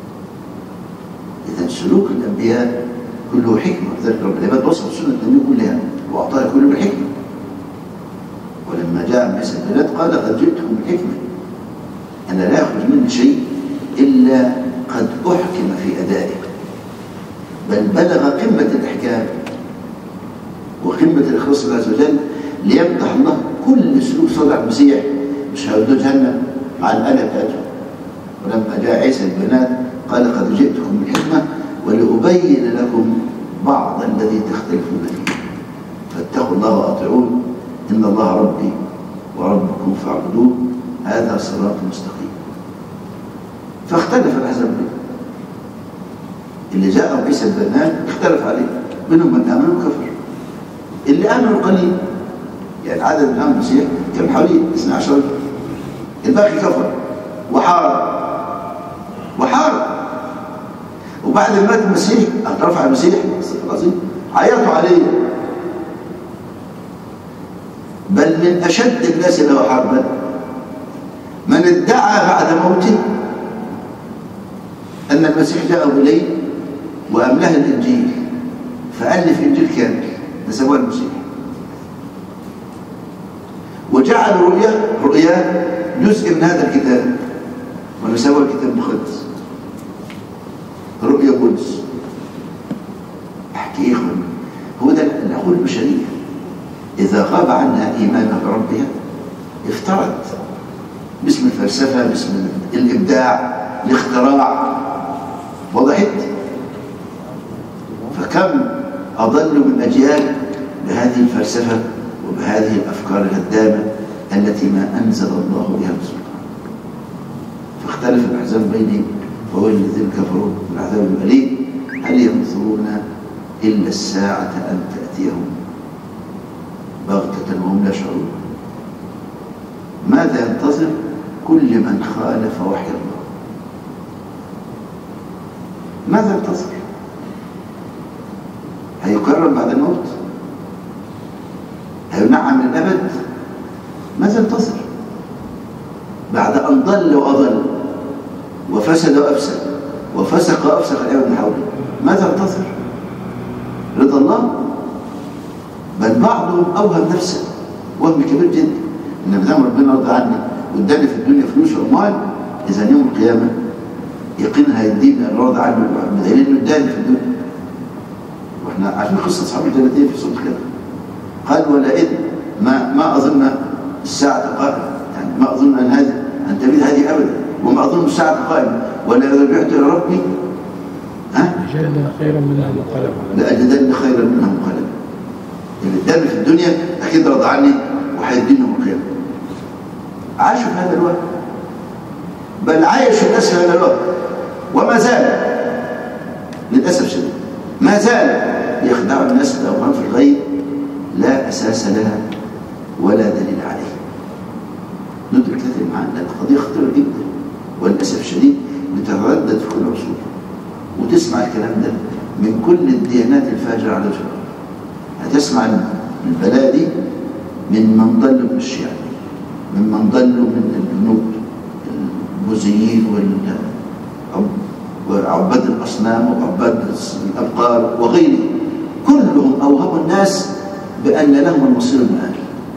إذا سلوك الأنبياء كله حكمة، وذلك رب العباد وصف سنة النبي كلها وأعطاها كله بالحكمة. ولما جاء عيسى بالبينات قال قد جئتكم بالحكمة، أنا لا يخرج مني شيء إلا قد أحكم في أدائه، بل بلغ قمة الإحكام وقمة الإخلاص لله عز وجل، ليمدح الله كل سلوك صالح المسيح. مش هيودوا جهنم مع الآلة بتاعته. ولما جاء عيسى البنات قال قد جئتكم بالحكمة ولأبين لكم بعض الذي تختلفون فيه، فاتقوا الله وأطيعون، إن الله ربي وربكم فاعبدوه، هذا صراط مستقيم. فاختلف الأحزاب، اللي جاء عيسى البنات اختلف عليه، منهم من آمن وكفر. اللي آمنوا قليل، يعني عدد من آمن المسيح كان حوالي 12 رجل، الباقي كفر وحارب. وبعد ما مات المسيح رفع المسيح العظيم عيطوا عليه، بل من أشد الناس له حربا من ادعى بعد موته أن المسيح جاء إليه وأملاه الإنجيل، فألف إنجيل كامل نسبوه المسيح، وجعل رؤيا جزء من هذا الكتاب ونسبوه الكتاب المقدس، رؤيا قدس. أحكي إخوان، هو ده العقول البشرية إذا غاب عنها إيمانها بربها افترت باسم الفلسفة، باسم الإبداع، الاختراع. وضحت؟ فكم أضلوا من أجيال بهذه الفلسفة وبهذه الأفكار الهدامة التي ما أنزل الله بها من سلطان. فاختلف الأحزاب بينهم، فويل للذين كفروا من العذاب الأليم. هل ينظرون إلا الساعة أن تأتيهم بغتة وهم لا يشعرون؟ ماذا ينتظر كل من خالف وحي الله؟ ماذا ينتظر؟ هيكرر بعد الموت؟ هينعم للأبد؟ ماذا ينتظر؟ بعد أن ضل وأضل وفسد وأفسد وفسق وأفسق العباد من حوله، ماذا ينتظر؟ رضا الله؟ بل بعضهم اوهم نفسه وهم كبير جدا، ان ما دام ربنا رضى عني واداني في الدنيا فلوس واموال، اذا يوم القيامه يقينها هيديني ان راضي عنه بدليل انه اداني في الدنيا. واحنا عارفين قصه اصحاب الجنتين في سوره كده، قال ولئن ما اظن الساعه قائمه، يعني ما اظن ان تبيد هذه ابدا، وما اظن الساعه قائمه، ولا رجعت الى ربي لأجدن خيرا منها منقلبا. لأجدن خيرا منها منقلبا. اللي اداني في الدنيا اكيد رضى عني وهيديني يوم القيامه. عاشوا في هذا الوقت، بل عايش الناس في هذا الوقت، وما زال للاسف الشديد ما زال يخدع الناس باوهام في الغيب لا اساس لها ولا دليل عليه. ندرك هذه المعاني لان القضيه خطيره جدا، وللاسف الشديد بتتردد في كل عصور، وتسمع الكلام ده من كل الديانات الفاجره على وجه الارض. هتسمع البلاء دي من ضلوا من الشيعة، ممن ضلوا من الجنود البوذيين وعباد الاصنام وعباد الابقار وغيره، كلهم اوهموا الناس بان لهم المصير المآل،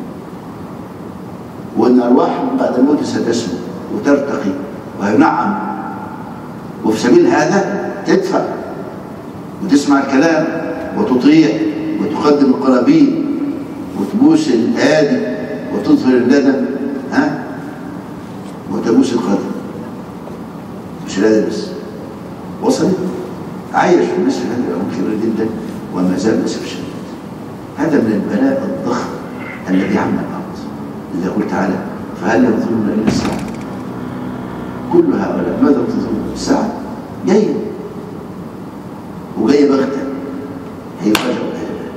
وان ارواحهم بعد الموت ستسمو وترتقي وينعم، وفي سبيل هذا تدفع وتسمع الكلام وتطيع وتقدم القرابين وتبوس الايادي وتظهر الندم وتبوس القدم. مش اليد بس، وصلت عايش الناس في هذا الامر كبير جدا وما زال للاسف الشديد. هذا من البلاء الضخم الذي عم الارض. اذا قلت تعالى فهل ينظرون الى الساعه؟ كل هؤلاء ماذا ينتظرون؟ الساعه جايه، وجايه بغته، هيفاجئوا.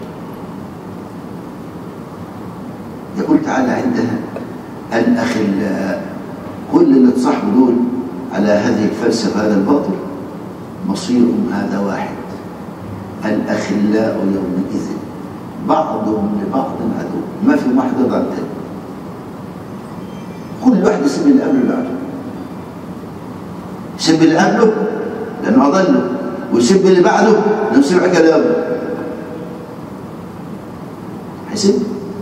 يقول تعالى عندها الأخلاء، كل اللي تصاحبوا دول على هذه الفلسفة هذا الباطل مصيرهم هذا واحد. الأخلاء يومئذ بعضهم لبعض عدو، ما في واحد يضع الثاني، كل واحد يسب اللي قبله اللي بعده، يسب اللي قبله لأنه أضله، ويسب اللي بعده لأنه سمع كلامه، هيسب.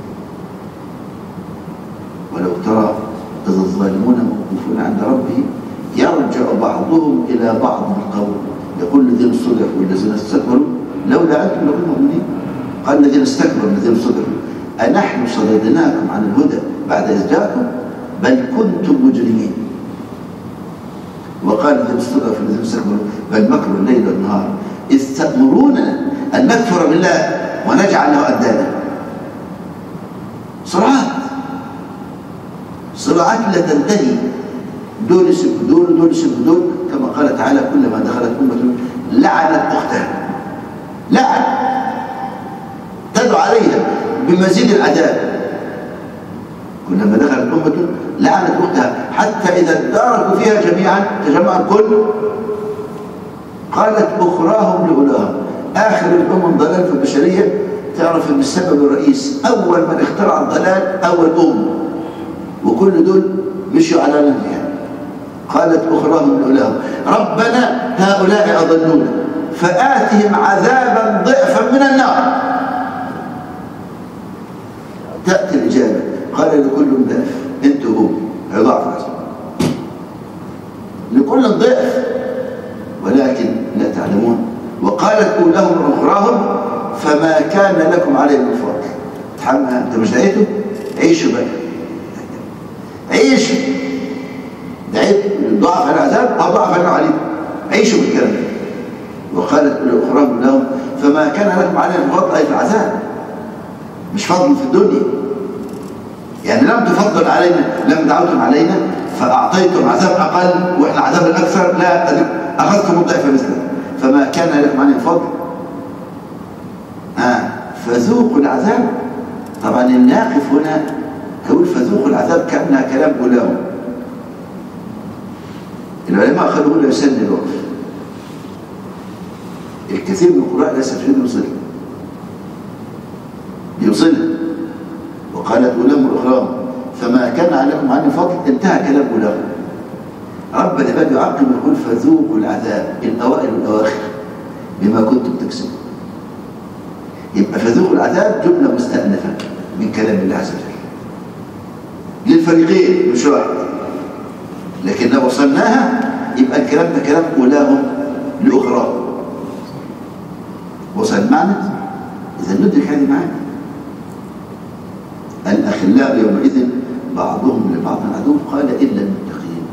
ولو ترى إذ الظالمون موقوفون عند ربهم يرجع بعضهم إلى بعض القول يقول الذين استضعفوا والذين استكبروا لولا أنتم لكنتم مؤمنين. قال الذين استكبروا الذين استضعفوا أنحن صددناكم عن الهدى بعد إذ جاءكم بل كنتم مجرمين. وقال الذين استضعفوا الذين استكبروا بل مكروا الليل والنهار إذ تأمروننا أن نكفر بالله ونجعل له أندادا. صراعات لا تنتهي، دول يسبوا دول ودول يسبوا دول، كما قال تعالى كلما دخلت أمة لعنت أختها، لعن تدعو عليها بمزيد العذاب. كلما دخلت أمة لعنت أختها حتى إذا اداركوا فيها جميعا تجمع الكل قالت أخراهم لأولاهم. آخر الأمم ضلال في البشرية، تعرف أن السبب الرئيس أول من اخترع الضلال أول وكل دول مشوا على نهجها. قالت أخراهم لأولاهم ربنا هؤلاء أضلونا فآتهم عذابا ضعفا من النار. تأتي الإجابة قال لكل ضعف، انتوا هم هيضاعف العذاب لكل ضعف ولكن لا تعلمون. وقالت أولاهم أخراهم فما كان لكم عليهم من فضل. تحمل أنت مش دعيته؟ عيشوا بقى، عيشوا، دعيت ضعف العذاب أو ضعف عليكم، عيشوا بالكلام. وقالت أخراهم لهم فما كان لكم عليهم من فضل، أي في العذاب، مش فضل في الدنيا. يعني لم تفضل علينا، لم دعوتم علينا فأعطيتم عذاب أقل وإحنا عذاب الأكثر، لا أخذتم الضعف مثله. فما كان لكم عليهم فضل فذوقوا العذاب. طبعا الناقف هنا يقول فذوقوا العذاب كأنها كلام أولاهم. العلماء قالوا لا يسن الوقف. الكثير من القراء ليس في يوصلها. وقالت أولاهم الأخرام فما كان عليكم عني فضل، انتهى كلام أولاهم. رب العباد يعقب يقول فذوقوا العذاب الأوائل والأواخر بما كنتم تكسبون. يبقى فذوقوا العذاب جملة مستأنفة من كلام الله عز وجل للفريقين مش واحد. لكن لو وصلناها يبقى الكلام ده كلام أولاهم لأخراهم. وصل معنى إذا ندرك هذه معاني. الأخلاء يومئذ بعضهم لبعض عدو قال إلا المتقين.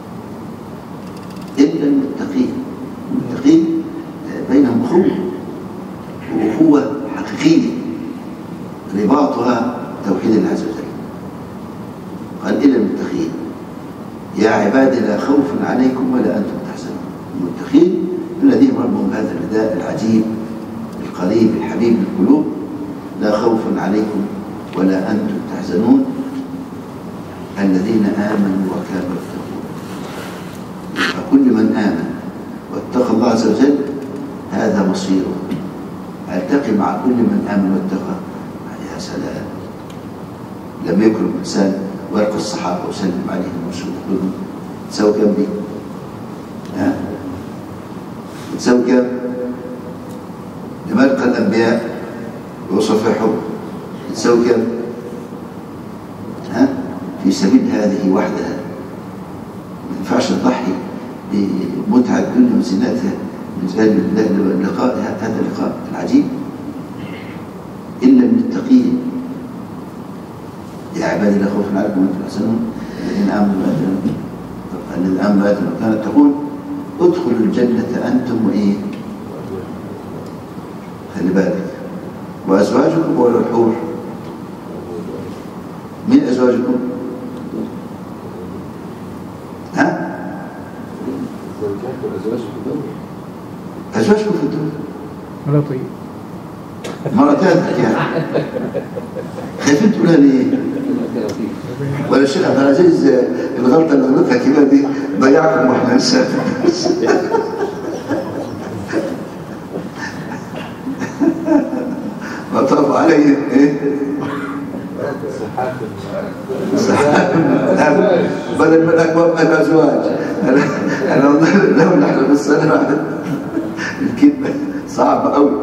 إلا المتقين. المتقين بينهم أخوة وأخوة حقيقية رباطها توحيد الله عز وجل. قال إلا المتقين يا عبادي لا خوف عليكم ولا أنتم تحزنون. المتقين الذين ربهم بهذا النداء العجيب القريب الحبيب للقلوب لا خوف عليكم ولا أنتم تحزنون الذين آمنوا وكانوا يتقون. فكل من آمن واتقى الله عز وجل هذا مصيره. التقي مع كل من آمن واتقى. يا سلام لم يكرم إنسان ويلقى الصحابة وسلم عليهم وشكر لهم تساوي كم دي؟ ها؟ تساوي كم؟ لما يلقى الأنبياء ويصفحهم تساوي كم؟ ها؟ في سبيل هذه وحدها ما ينفعش نضحي بمتعة الدنيا وزينتها من أجل اللقاء هذا اللقاء العجيب. إلا المتقين يا عبادي لا خوف عليكم وانتم تحزنون الذين آمنوا وكانوا يتقون ادخلوا الجنة أنتم وإيه؟ خلي بالك وأزواجكم ولا الحور؟ من أزواجكم؟ ها؟ أزواجكم في الدنيا مراتي مراتاتك يعني خايفين تقولها ليه؟ ولا الشيخ عبد العزيز الغلطة اللي غلطها كده دي ضيعكم واحنا لسه وطاف عليه ايه؟ بدل من أكبر الأزواج. أنا لو نحن بالسنة الكلمة صعبة قوي.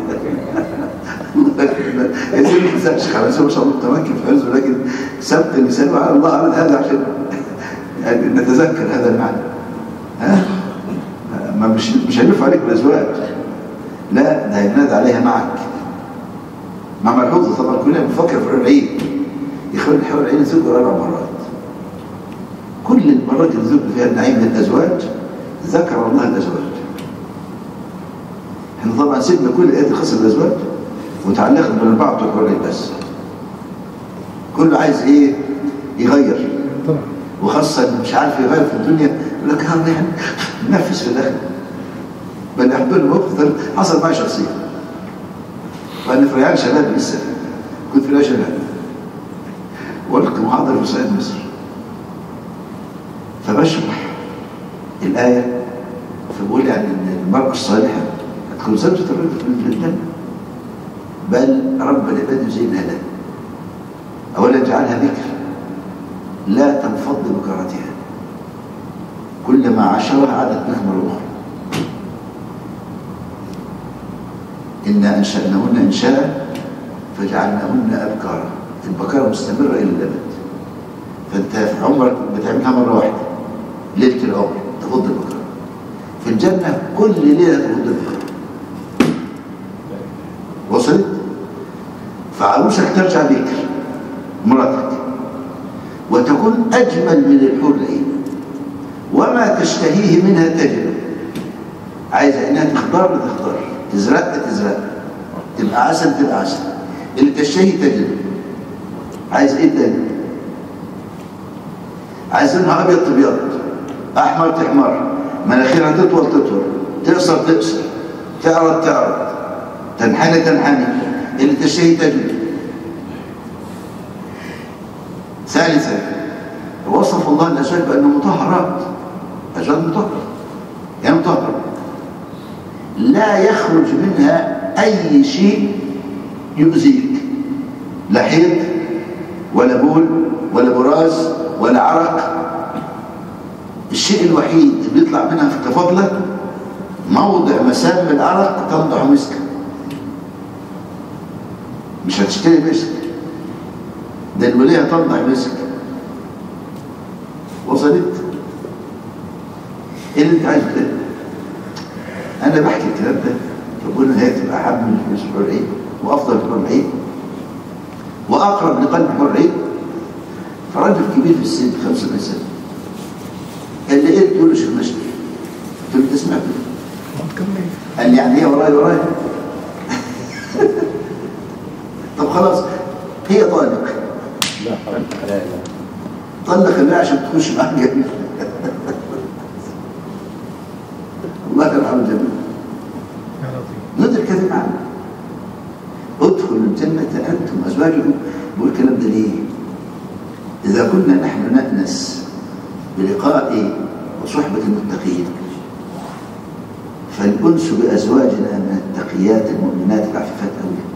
يزيد الإنسان الشيخ عبد العزيز ما شاء الله متمكن في عزه لكن سبت اللسان وعلى الله عرض هذا عشان يعني نتذكر هذا المعنى. ها؟ ما مش هيلف عليك بالأزواج. لا ده هينادى عليها معك. مع ملحوظة طبعا كلنا بنفكر في العيد يخلي حول العين ذكر 4 مرات. كل المرات اللي ذكر فيها النعيم من الأزواج ذكر الله الأزواج. احنا طبعا سيبنا كل آيات الخاصة بالأزواج وتعلقنا بالأربعة بتوع العيد بس. كله عايز ايه؟ يغير. وخاصة مش عارف يغير في الدنيا يقول لك يعني نفس في الآخر. بل أحبه موقف حصل معي شخصيا. وأنا في ريال شباب لسه كنت في ريال شباب ولقيت محاضرة في صعيد مصر فبشرح الآية فبقول يعني إن المرأة الصالحة هتكون زوجة الرجل في الجنة بل رب العباد يزينها له. أولا اجعلها بكر لا تنفض بكرتها كلما عاشرها عادت بك مرة أخرى. إنا أنشأناهن إنشاء فجعلناهن أبكارا. البكارة مستمرة إلى الأبد. فأنت في عمرك بتعملها مرة واحدة ليلة العمر تفض البكارة. في الجنة كل ليلة تفض البكارة. وصلت؟ فعروسك ترجع بكر مراتك وتكون أجمل من الحور العين وما تشتهيه منها تجد. عايزة إنها تختار بتختار تزرق تبقى عسل تبقى عسل اللي تشتهي تجد. عايز ايه تاني؟ عايز انها ابيض تبيض احمر تحمر مناخيرها تطول تقصر تعرض تنحني اللي تشتهي تجد. ثالثا وصف الله الازواج بانه مطهرات. ازواج مطهره يعني مطهره لا يخرج منها أي شيء يؤذيك لا حيض ولا بول ولا براز ولا عرق. الشيء الوحيد اللي بيطلع منها في كفضلة موضع مسام العرق تنضح مسكا مش هتشتري مسك، ده الولاية هتنضح مسك. وصلت؟ ايه اللي انت عايزه ده؟ انا بحكي الكلام ده ربنا هيكتب احب من الفلوس حور عين وافضل من حور عين واقرب لقلب حور عين. فرجل كبير في السن 75 سنه قال لي ايه تقول له شيخ مشرف؟ قلت له تسمع قال لي يعني ايه ورايا طب خلاص هي طالق لا حول ولا قوة. طلق الله عشان تخش معاه الجنه الله يرحمه الجنه. ندر كذب عنه ادخلوا الجنة أنتم أزواجكم. بقول الكلام ده ليه؟ إذا كنا نحن نأنس بلقاء وصحبة المتقين فالأنس بأزواجنا من التقيات المؤمنات العفيفات أولى.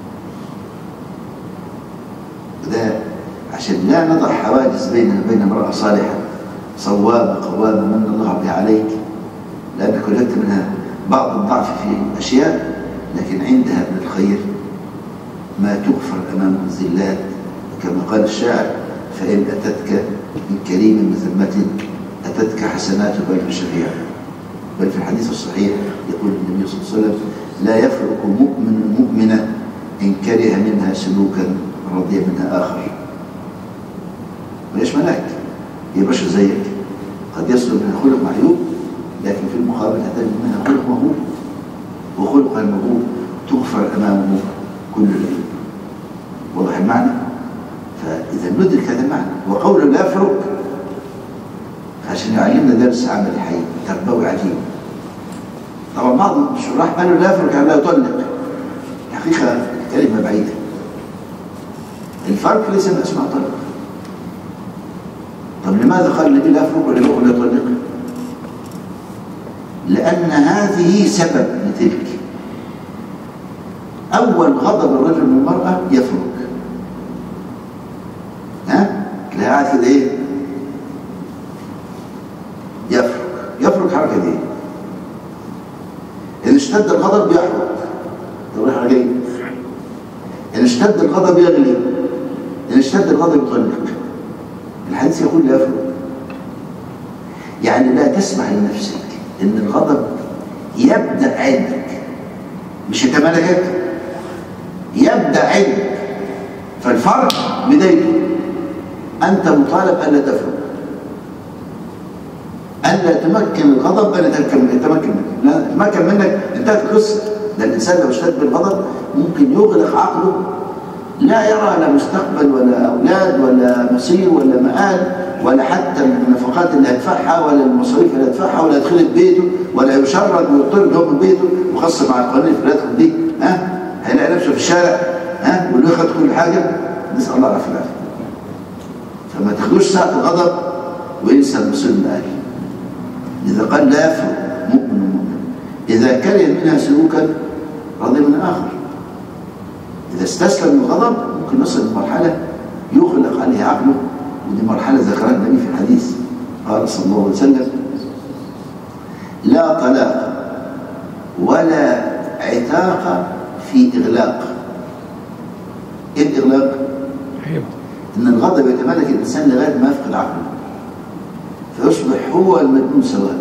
وده عشان لا نضع حواجز بيننا وبين امرأة صالحة صوامة قوامة من الله بها عليك، لأنك وجدت منها بعض الضعف في أشياء لكن عندها من الخير ما تغفر أمام الذلات. كما قال الشاعر: فإن أتتك من كريم بذمة أتتك حسنات بل شفيع. بل في الحديث الصحيح يقول النبي صلى الله عليه وسلم: لا يفرق مؤمن مؤمنة إن كره منها سلوكا رضي منها آخر. وليش ملاك، هي بشر زيك، قد يصدر منها خلق معيوب لكن في المقابل هتجد منها خلق مهول، وخلق المهول تغفر أمامه كل العيوب. واضح المعنى؟ فإذا ندرك هذا المعنى وقوله لا يفرق عشان يعلمنا درس عملي حي تربوي عجيب. طبعا بعض الشراح قالوا لا يفرق يعني لا يطلق، الحقيقة كلمة بعيدة. الفرق ليس من أسماء طلق. طب لماذا قال النبي لا يفرق ولا يقول لا يطلق؟ لأن هذه سبب لتلك. أول غضب الرجل من المرأة يفرق. تلاقي قاعد كده ايه؟ يفرق حركة دي. إن اشتد الغضب يحرق. طب احنا جاي. إن اشتد الغضب يغلي. إن اشتد الغضب يطلق. الحديث يقول لا يفرق. يعني لا تسمح لنفسك إن الغضب يبدأ عندك، مش يتملكك، يبدأ عندك. فالفرق بدايته أنت مطالب ألا تفرق، ألا تمكن الغضب ألا يتمكن منك. لا تمكن منك انتهت القصة. ده الإنسان لو اشتد بالغضب ممكن يغلق عقله، لا يرى لا مستقبل ولا أولاد ولا مصير ولا مآل ولا حتى النفقات اللي هيدفعها ولا المصاريف اللي هيدفعها ولا يدخل بيته ولا يشرد ويطرد هو من بيته، وخاصة مع القوانين اللي بتدخل دي هيلاقي نفسه في الشارع واللي ياخد كل حاجة. نسأل الله العافية والعافية. فما تاخدوش ساعة الغضب وينسى المصير المآل. إذا قال لا يفرق مؤمن ومؤمن إذا كره منها سلوكا رضي من آخر. إذا استسلم الغضب ممكن نصل لمرحلة يغلق عليه عقله، ودي مرحلة ذكرها النبي في الحديث. قال صلى الله عليه وسلم: لا طلاق ولا عتاق في إغلاق. إيه الإغلاق؟ إن الغضب يتملك الإنسان لغاية ما يفقد عقله فيصبح هو المجنون سواء.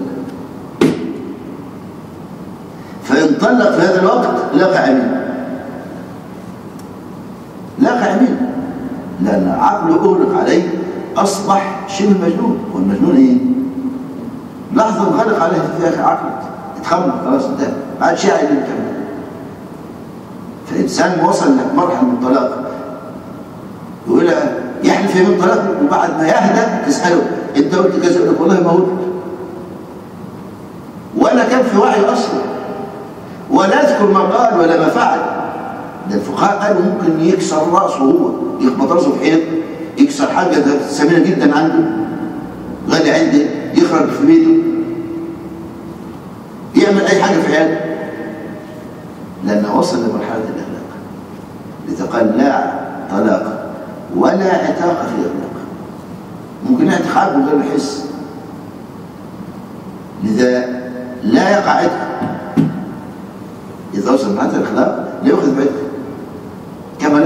فإن طلق في هذا الوقت لاقى عمين، لأن عقله أغلق عليه أصبح شبه مجنون. والمجنون إيه؟ لحظة انغلق عليه في عقلك اتخمر خلاص انتهى، ما عاد شاعر اللي بتعمله. فالإنسان وصل لمرحلة من الطلاق يقول يحلف يمين طلاق، وبعد ما يهدى تسأله أنت قلت كذا، يقول لك والله ما قلت، ولا كان في وعي أصلا ولا يذكر ما قال ولا ما فعل. ده الفقهاء قالوا ممكن يكسر رأسه، هو يخبط رأسه في حيط، يكسر حاجة ثمينة جدا عنده غالي عنده، يخرج في بيته، يعمل أي حاجة في حياته، لأنه وصل لمرحلة الإغلاق. لذا قال لا طلاق ولا عتاق في إغلاق. ممكن اعتقاد من غير الحس، لذا لا يقع عتق. إذا وصل لمرحلة الإغلاق لا يأخذ بعتق، كما لا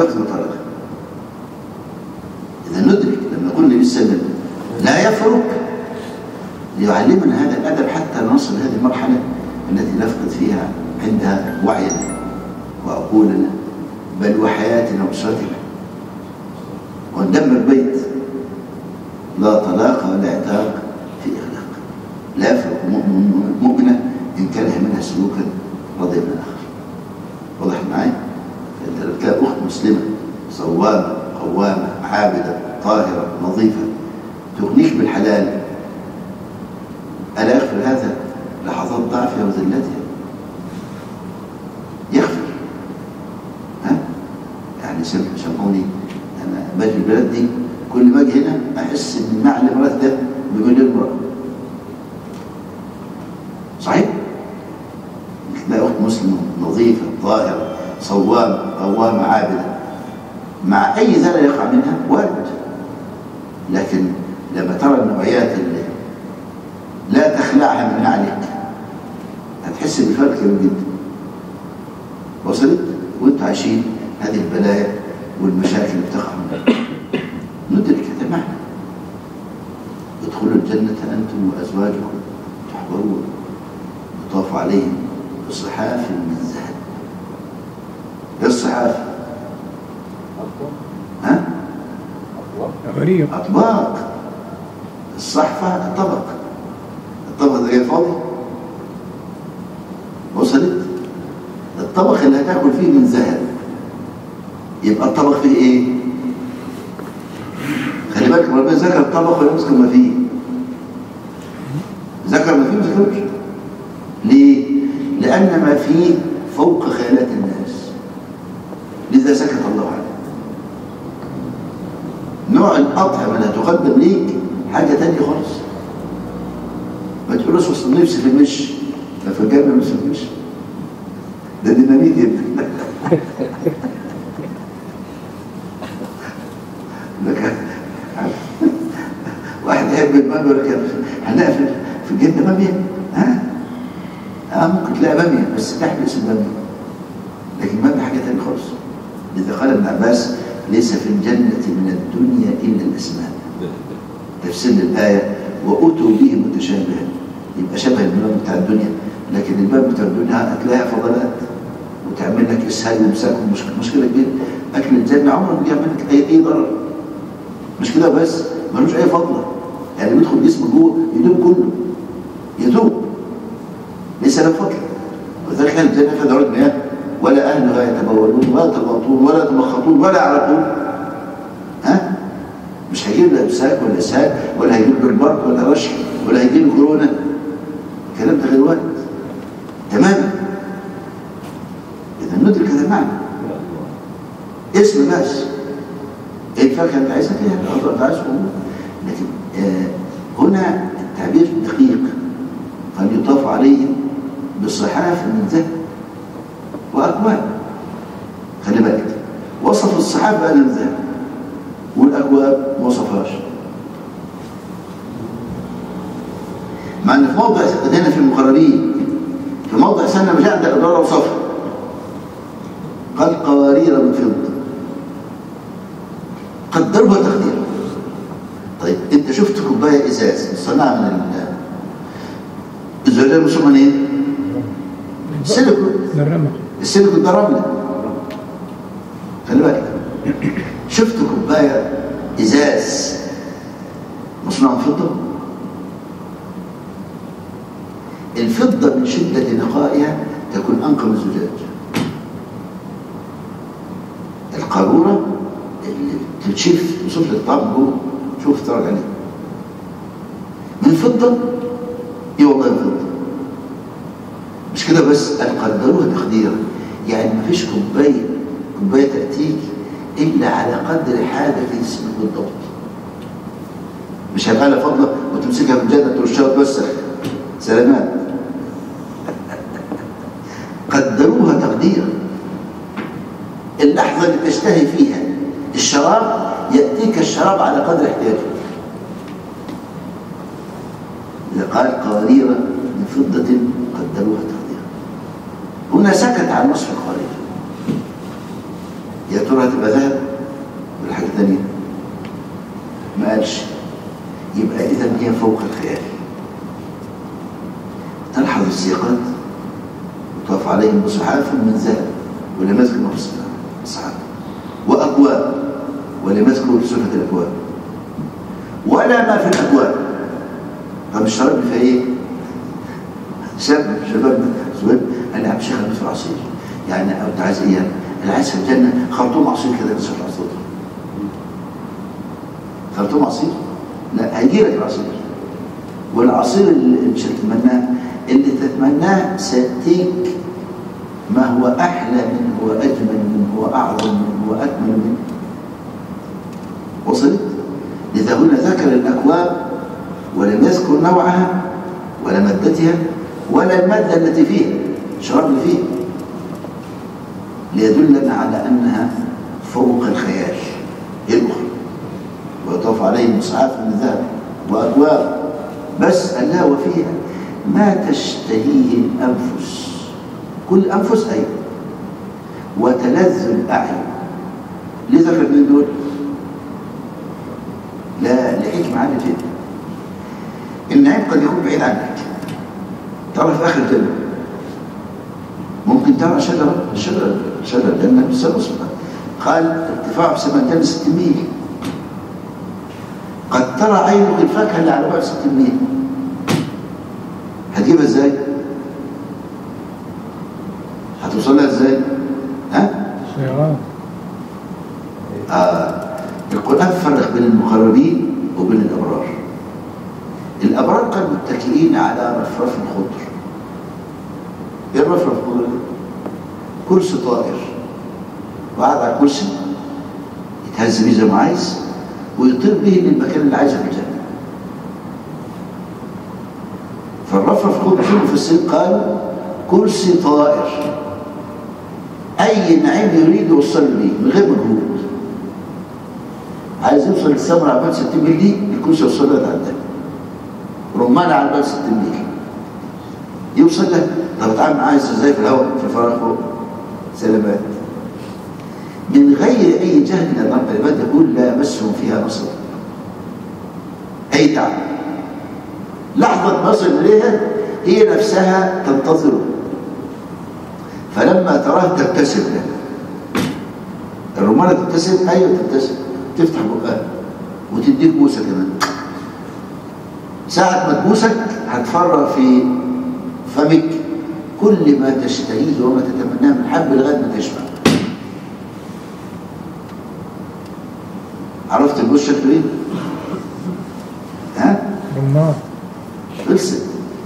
وسلم لا يفرق ليعلمنا هذا الأدب حتى نصل هذه المرحلة التي نفقد فيها عندها وعينا وعقولنا بل وحياتنا وأسرتنا، وندمر بيت لا طلاق ولا عتاق في إغلاق. لا يفرق مؤمنة إن كره منها سلوكا رضي من الآخر. واضح معايا؟ فأنت لو تلاقي أخت مسلمة صوامة قوامة عابدة طاهرة نظيفة تغنيك بالحلال، ألا يغفر هذا لحظات ضعفها وذلتها؟ يغفر. ها؟ يعني سامحوني، أنا باجي البلد دي كل ما أجي هنا أحس إن مع الإمارات ده بمليون امرأة. صحيح؟ تلاقي أخت مسلمة نظيفة طاهرة صوامة قوامة عابدة مع أي زلة يقع منها وارد، لكن لما ترى النوعيات اللي لا تخلعها من عليك هتحس بفرق كبير جدا. وصلت؟ وانتوا عايشين هذه البلايا والمشاكل اللي بتقع منها. ندرك هذا معنى. ادخلوا الجنة أنتم وأزواجكم تحبرون يطاف عليهم بصحاف من ذهب. ايه الصحاف؟ ها؟ غريب. أطباق. الصحفة الطبق. الطبق ده جاي فاضي. وصلت؟ الطبق اللي هتاكل فيه من ذهب يبقى الطبق فيه ايه؟ خلي بالك ربنا ذكر الطبق ولا يذكر ما فيه؟ ذكر ما فيه ما ذكرش. ليه؟ لأن ما فيه فوق خيالات الناس، لذا سكت الله عنه. نوع الأطعمة اللي هتقدم ليك حاجة تانية خالص. ما تقولوش وصل نفسي في المش، لا في الجنة مش في المش، ده ديناميت يا ابني. واحد يحب المام يقول لك هنلاقي في الجنة بامية؟ ها؟ ممكن تلاقي بامية بس تحت اسم بامية، لكن بامية حاجة تانية خالص. لذا قال ابن عباس ليس في الجنة من الدنيا إلا الأسماء. تفسير الآية وأتوا به متشابها، يبقى شبه الباب بتاع الدنيا، لكن الباب بتاع الدنيا هتلاقيها فضلات وتعمل لك إسهال ومساك مشكلة كبيرة. أكل الجنة عمره ما بيعمل لك أي ضرر، مش كده بس، ملوش أي فضلة. يعني بيدخل جسمه جوه يدوب كله، يدوب ليس له فضل. وذلك الجنة فيها دورات مياه ولا أهلها يتبولون ولا يتبطون ولا يتمخطون ولا يعرقون. ها؟ مش هيجيب له امساك ولا اسهال ولا هيجيب له البرد ولا رشح ولا هيجيب له كورونا. الكلام ده غير وقت تماما. اذا ندرك هذا المعنى. اسم بس ايه الفاكهه اللي عايزها فيها؟ الخضار اللي عايزها، لكن هنا التعبير دقيق. فليطاف عليهم بصحاف من ذهب واكواب. خلي بالك وصف الصحاف بقى من ذهب والاكواب ما وصفهاش، مع ان في موضع هنا في المقررين في موضع سنه مش عند الاداره وصفها قال قوارير من فضه قدروها تقديرا. طيب انت شفت كوبايه ازاز مصنعه من الزجاج المسمى ايه؟ السيليكون. السيليكون ده رمله. خلي بالك شفت كوبايه ازاز مصنوعه من فضه؟ الفضه من شده نقائها تكون انقى من الزجاج. القاروره اللي بتشوف وصف الطعم جوه، شوف اتفرج عليه من فضه. ايه والله من فضه. مش كده بس، قدروها تقديرا. يعني ما فيش كوبايه تاتيك الا على قدر حاجه جسمك بالضبط. مش هيبقى لها فضله وتمسكها في الجنه ترشها وتوسخ. سلامات. قدروها تقديرا. اللحظه اللي تشتهي فيها الشراب ياتيك الشراب على قدر احتياجك. اذا قال قوارير من فضه قدروها تقديرا. هنا سكت عن وصف القوارير. يا ترى هتبقى ذهب ولا حاجه ثانيه؟ ما قالش. فوق الخيال. تلحظ السياقات وتقف عليهم بصحاف من ذهب ولم يذكر نفس الصحاف، وأكواب ولم يذكر صفة الأكواب ولا ما في الأكواب. طب الشراب فيها إيه؟ شباب قال لي عم شيخ في العصير، يعني أنت عايز إيه؟ أنا عايز في الجنة خرطوم عصير كده بس في العصير. خرطوم عصير؟ لا، هيجي لك العصير، والعصير اللي مش هتتمناه، اللي تتمناه سيأتيك ما هو أحلى منه وأجمل منه وأعظم منه وأكمل منه. وصلت؟ لذا هنا ذكر الأكواب ولم يذكر نوعها ولا مادتها ولا المادة التي فيها، الشراب اللي فيها، ليدلنا على أنها فوق الخيال. الأخرى ويطاف عليهم مصحف من ذهب وأكواب، بس ألا وفيها ما تشتهيه الأنفس، كل أنفس أي، وتلذ الأعين. ليه ذكر من دول؟ لا، لحكمة عالية جدا. النعيم قد يكون بعيد عنك، ترى في آخر الجنة ممكن ترى شجرة الجنة بالسبب قال ارتفاع في سماء الجنة 60 ميل. قد ترى عينك الفاكهة اللي على بعد 60 ميل، هتجيبها ازاي؟ هتوصل لها ازاي؟ ها؟ القرآن فرق بين المقربين وبين الأبرار. الأبرار كانوا متكئين على رفرف خضر. ايه الرفرف الخضر ده؟ كرسي طائر، وقعد على الكرسي يتهز بيه زي ما عايز ويطير به للمكان اللي عايزه في الجنة. فالرفرف الخضر في المفسرين قالوا كرسي طائر، أي نعيم يريد يوصل ليه من غير مجهود. عايز يوصل للثمرة على بعد 60 ميل، دي الكرسي يوصل لها تعدى رمانة على بعد 60 ميل يوصل لها. طب اتعامل عايز ازاي في الهواء في الفراغ فوق؟ سلامات، من غير أي جهد من الرب. العباد يقول لا يمسهم فيها نصب، أي تعب. لحظة ما يصل إليها هي نفسها تنتظره، فلما تراه تبتسم له. الرمانة تبتسم، أيوة تبتسم، تفتح بقها وتديك بوسة كمان. ساعة ما تبوسك هتفرغ في فمك كل ما تشتهيه وما تتمناه من حب لغاية ما تشبع. عرفت البوس شكله ايه؟ ها؟ رمان. خلصت.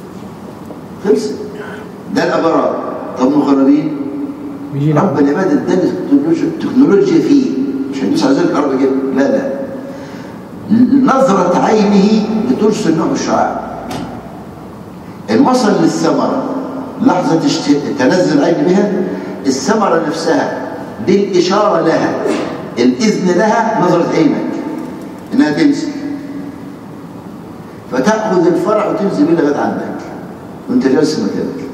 ده الأبرار. طب مقربين؟ رب العباد اداني التكنولوجيا فيه، مش هيدوس على ذلك الأرض كده، لا. نظرة عينه بترسل نوع الشعاع. الوصل للثمرة لحظة تنزل العين بها، الثمرة نفسها بالإشارة لها، الإذن لها، نظرة عينك إنها تنزل، فتأخذ الفرع وتنزل بيه لغاية عندك وانت جالس مكانك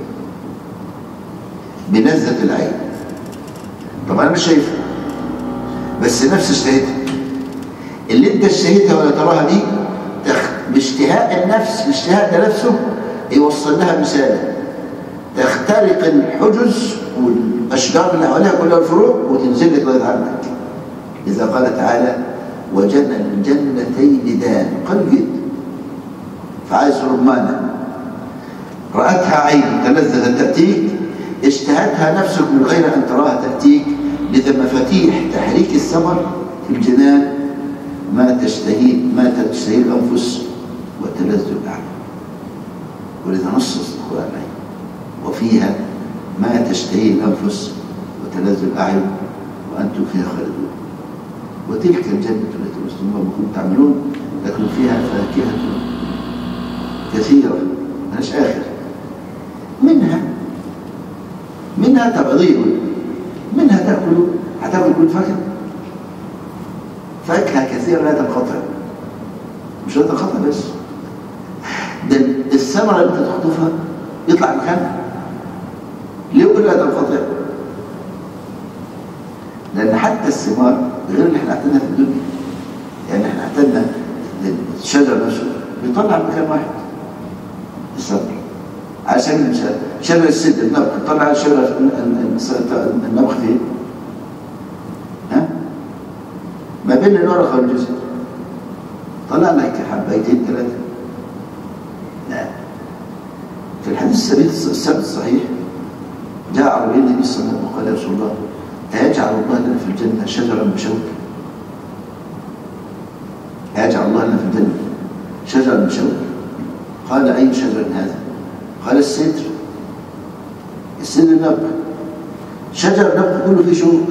بنزة العين. طبعا أنا مش شايفها، بس نفس اشتهيتها. اللي انت اشتهيتها ولا تراها دي باشتهاء النفس، باشتهاء ده نفسه يوصل لها مثالا، تخترق الحجز والاشجار اللي حواليها كلها الفروع وتنزل لك لغايه عندك. اذا قال تعالى وجنى الجنتين دان، قريب جدا. فعايز رمانه رأتها عين تلذذت تأتيك، اشتهتها نفسك من غير ان تراها تأتيك. لذا مفاتيح تحريك الثمر في الجنان ما تشتهيه الأنفس وتلذ الأعين. ولذا نص القرآن عليه وفيها ما تشتهيه الأنفس وتلذ الأعين وأنتم فيها خالدون. وتلك الجنة التي أورثتموها بما كنتم تعملون لكم فيها فاكهة كثيرة ملهاش آخر، منها تبغيض، منها تأكلوا، هتاكل كل فاكهة كثيرة لا تنقطع. مش لا تنقطع بس، ده الثمرة اللي انت تخطفها يطلع مكانها. ليه يقول لا تنقطع؟ لأن حتى الثمار غير اللي احنا اعتدنا في الدنيا. يعني احنا اعتدنا الشجر نفسه بيطلع مكان واحد الصبر. على سبيل المثال شجرة السدر النبخ، طلع شجرة النبخ فين؟ ها؟ ما بين الورقة والجزء طلع لك حبايتين ثلاثة. لا، في الحديث الثابت الصحيح جاء عربي النبي صلى الله عليه وسلم وقال يا رسول الله أيجعل الله لنا في الجنة شجرا بشوك؟ أيجعل الله لنا في الجنة شجرا بشوك؟ قال أي شجر هذا؟ قال السدر. السدر النبق، شجر النبق كله فيه شوك،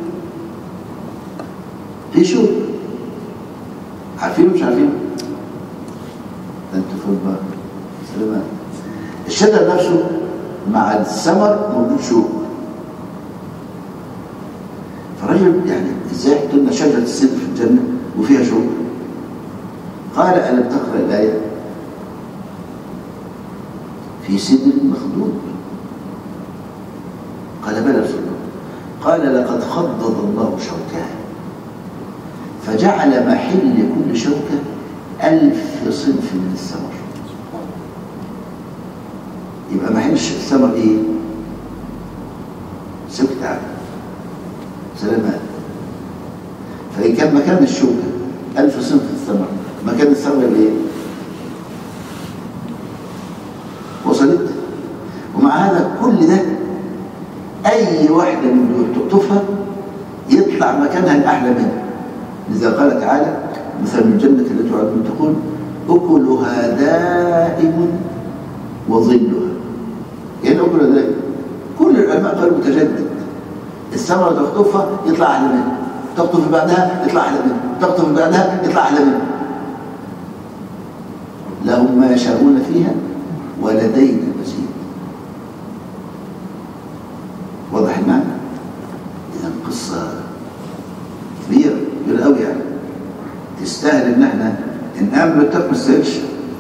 فيه شوك، عارفينه مش عارفينه؟ ده انتوا فوق بقى سلامات. الشجر نفسه مع الثمر موجود شوك. فرجل يعني ازاي يحط لنا شجره السدر في الجنه وفيها شوك؟ قال ألم تقرأ الآية في سدر مخضود؟ قال بلى رسول الله. قال لقد خضض الله شوكها فجعل محل كل شوكة 1000 صنف من الثمر. يبقى محل الثمر ايه؟ سكت عالي سلامات. فإن كان مكان الشوكة 1000 صنف الثمر، مكان الثمر ايه؟ وصلت. ومع هذا كل ده أي واحدة من دول تقطفها يطلع مكانها الأحلى منها. لذا قال تعالى مثل الجنة التي وعد المتقون أكلها دائم وظلها. يعني أكلها دائم، كل العلماء قالوا متجدد. الثمرة تقطفها يطلع أحلى منها، تقطف بعدها يطلع أحلى منها، تقطف بعدها يطلع أحلى منها. لهم ما يشاءون فيها ولدينا مزيد. واضح المعنى؟ إذا قصة كبيرة كبيرة قوي يعني، تستاهل إن احنا نآمن والتقوى. ما تستاهلش.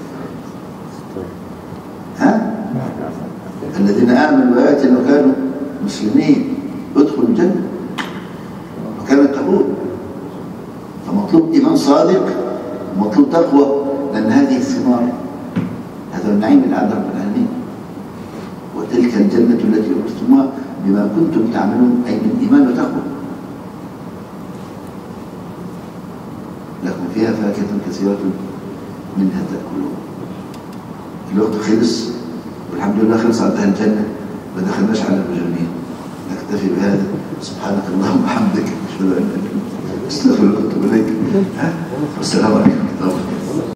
ها؟ الذين آمنوا بآياتنا وكانوا مسلمين ادخلوا الجنة وكانوا يتقون. فمطلوب إيمان صادق ومطلوب تقوى، لأن هذه الثمار، هذا النعيم اللي عند رب العالمين. وتلك الجنة التي أورثتموها بما كنتم تعملون، أي من إيمان وتقوى. لكم فيها فاكهة كثيرة منها تأكلون. الوقت خلص والحمد لله خلص على أهل الجنة، ما دخلناش على المجرمين. نكتفي بهذا. سبحانك اللهم وبحمدك أشهد أن لا إله إلا أنت أستغفرك وأتوب إليك. والسلام عليكم ورحمة الله وبركاته.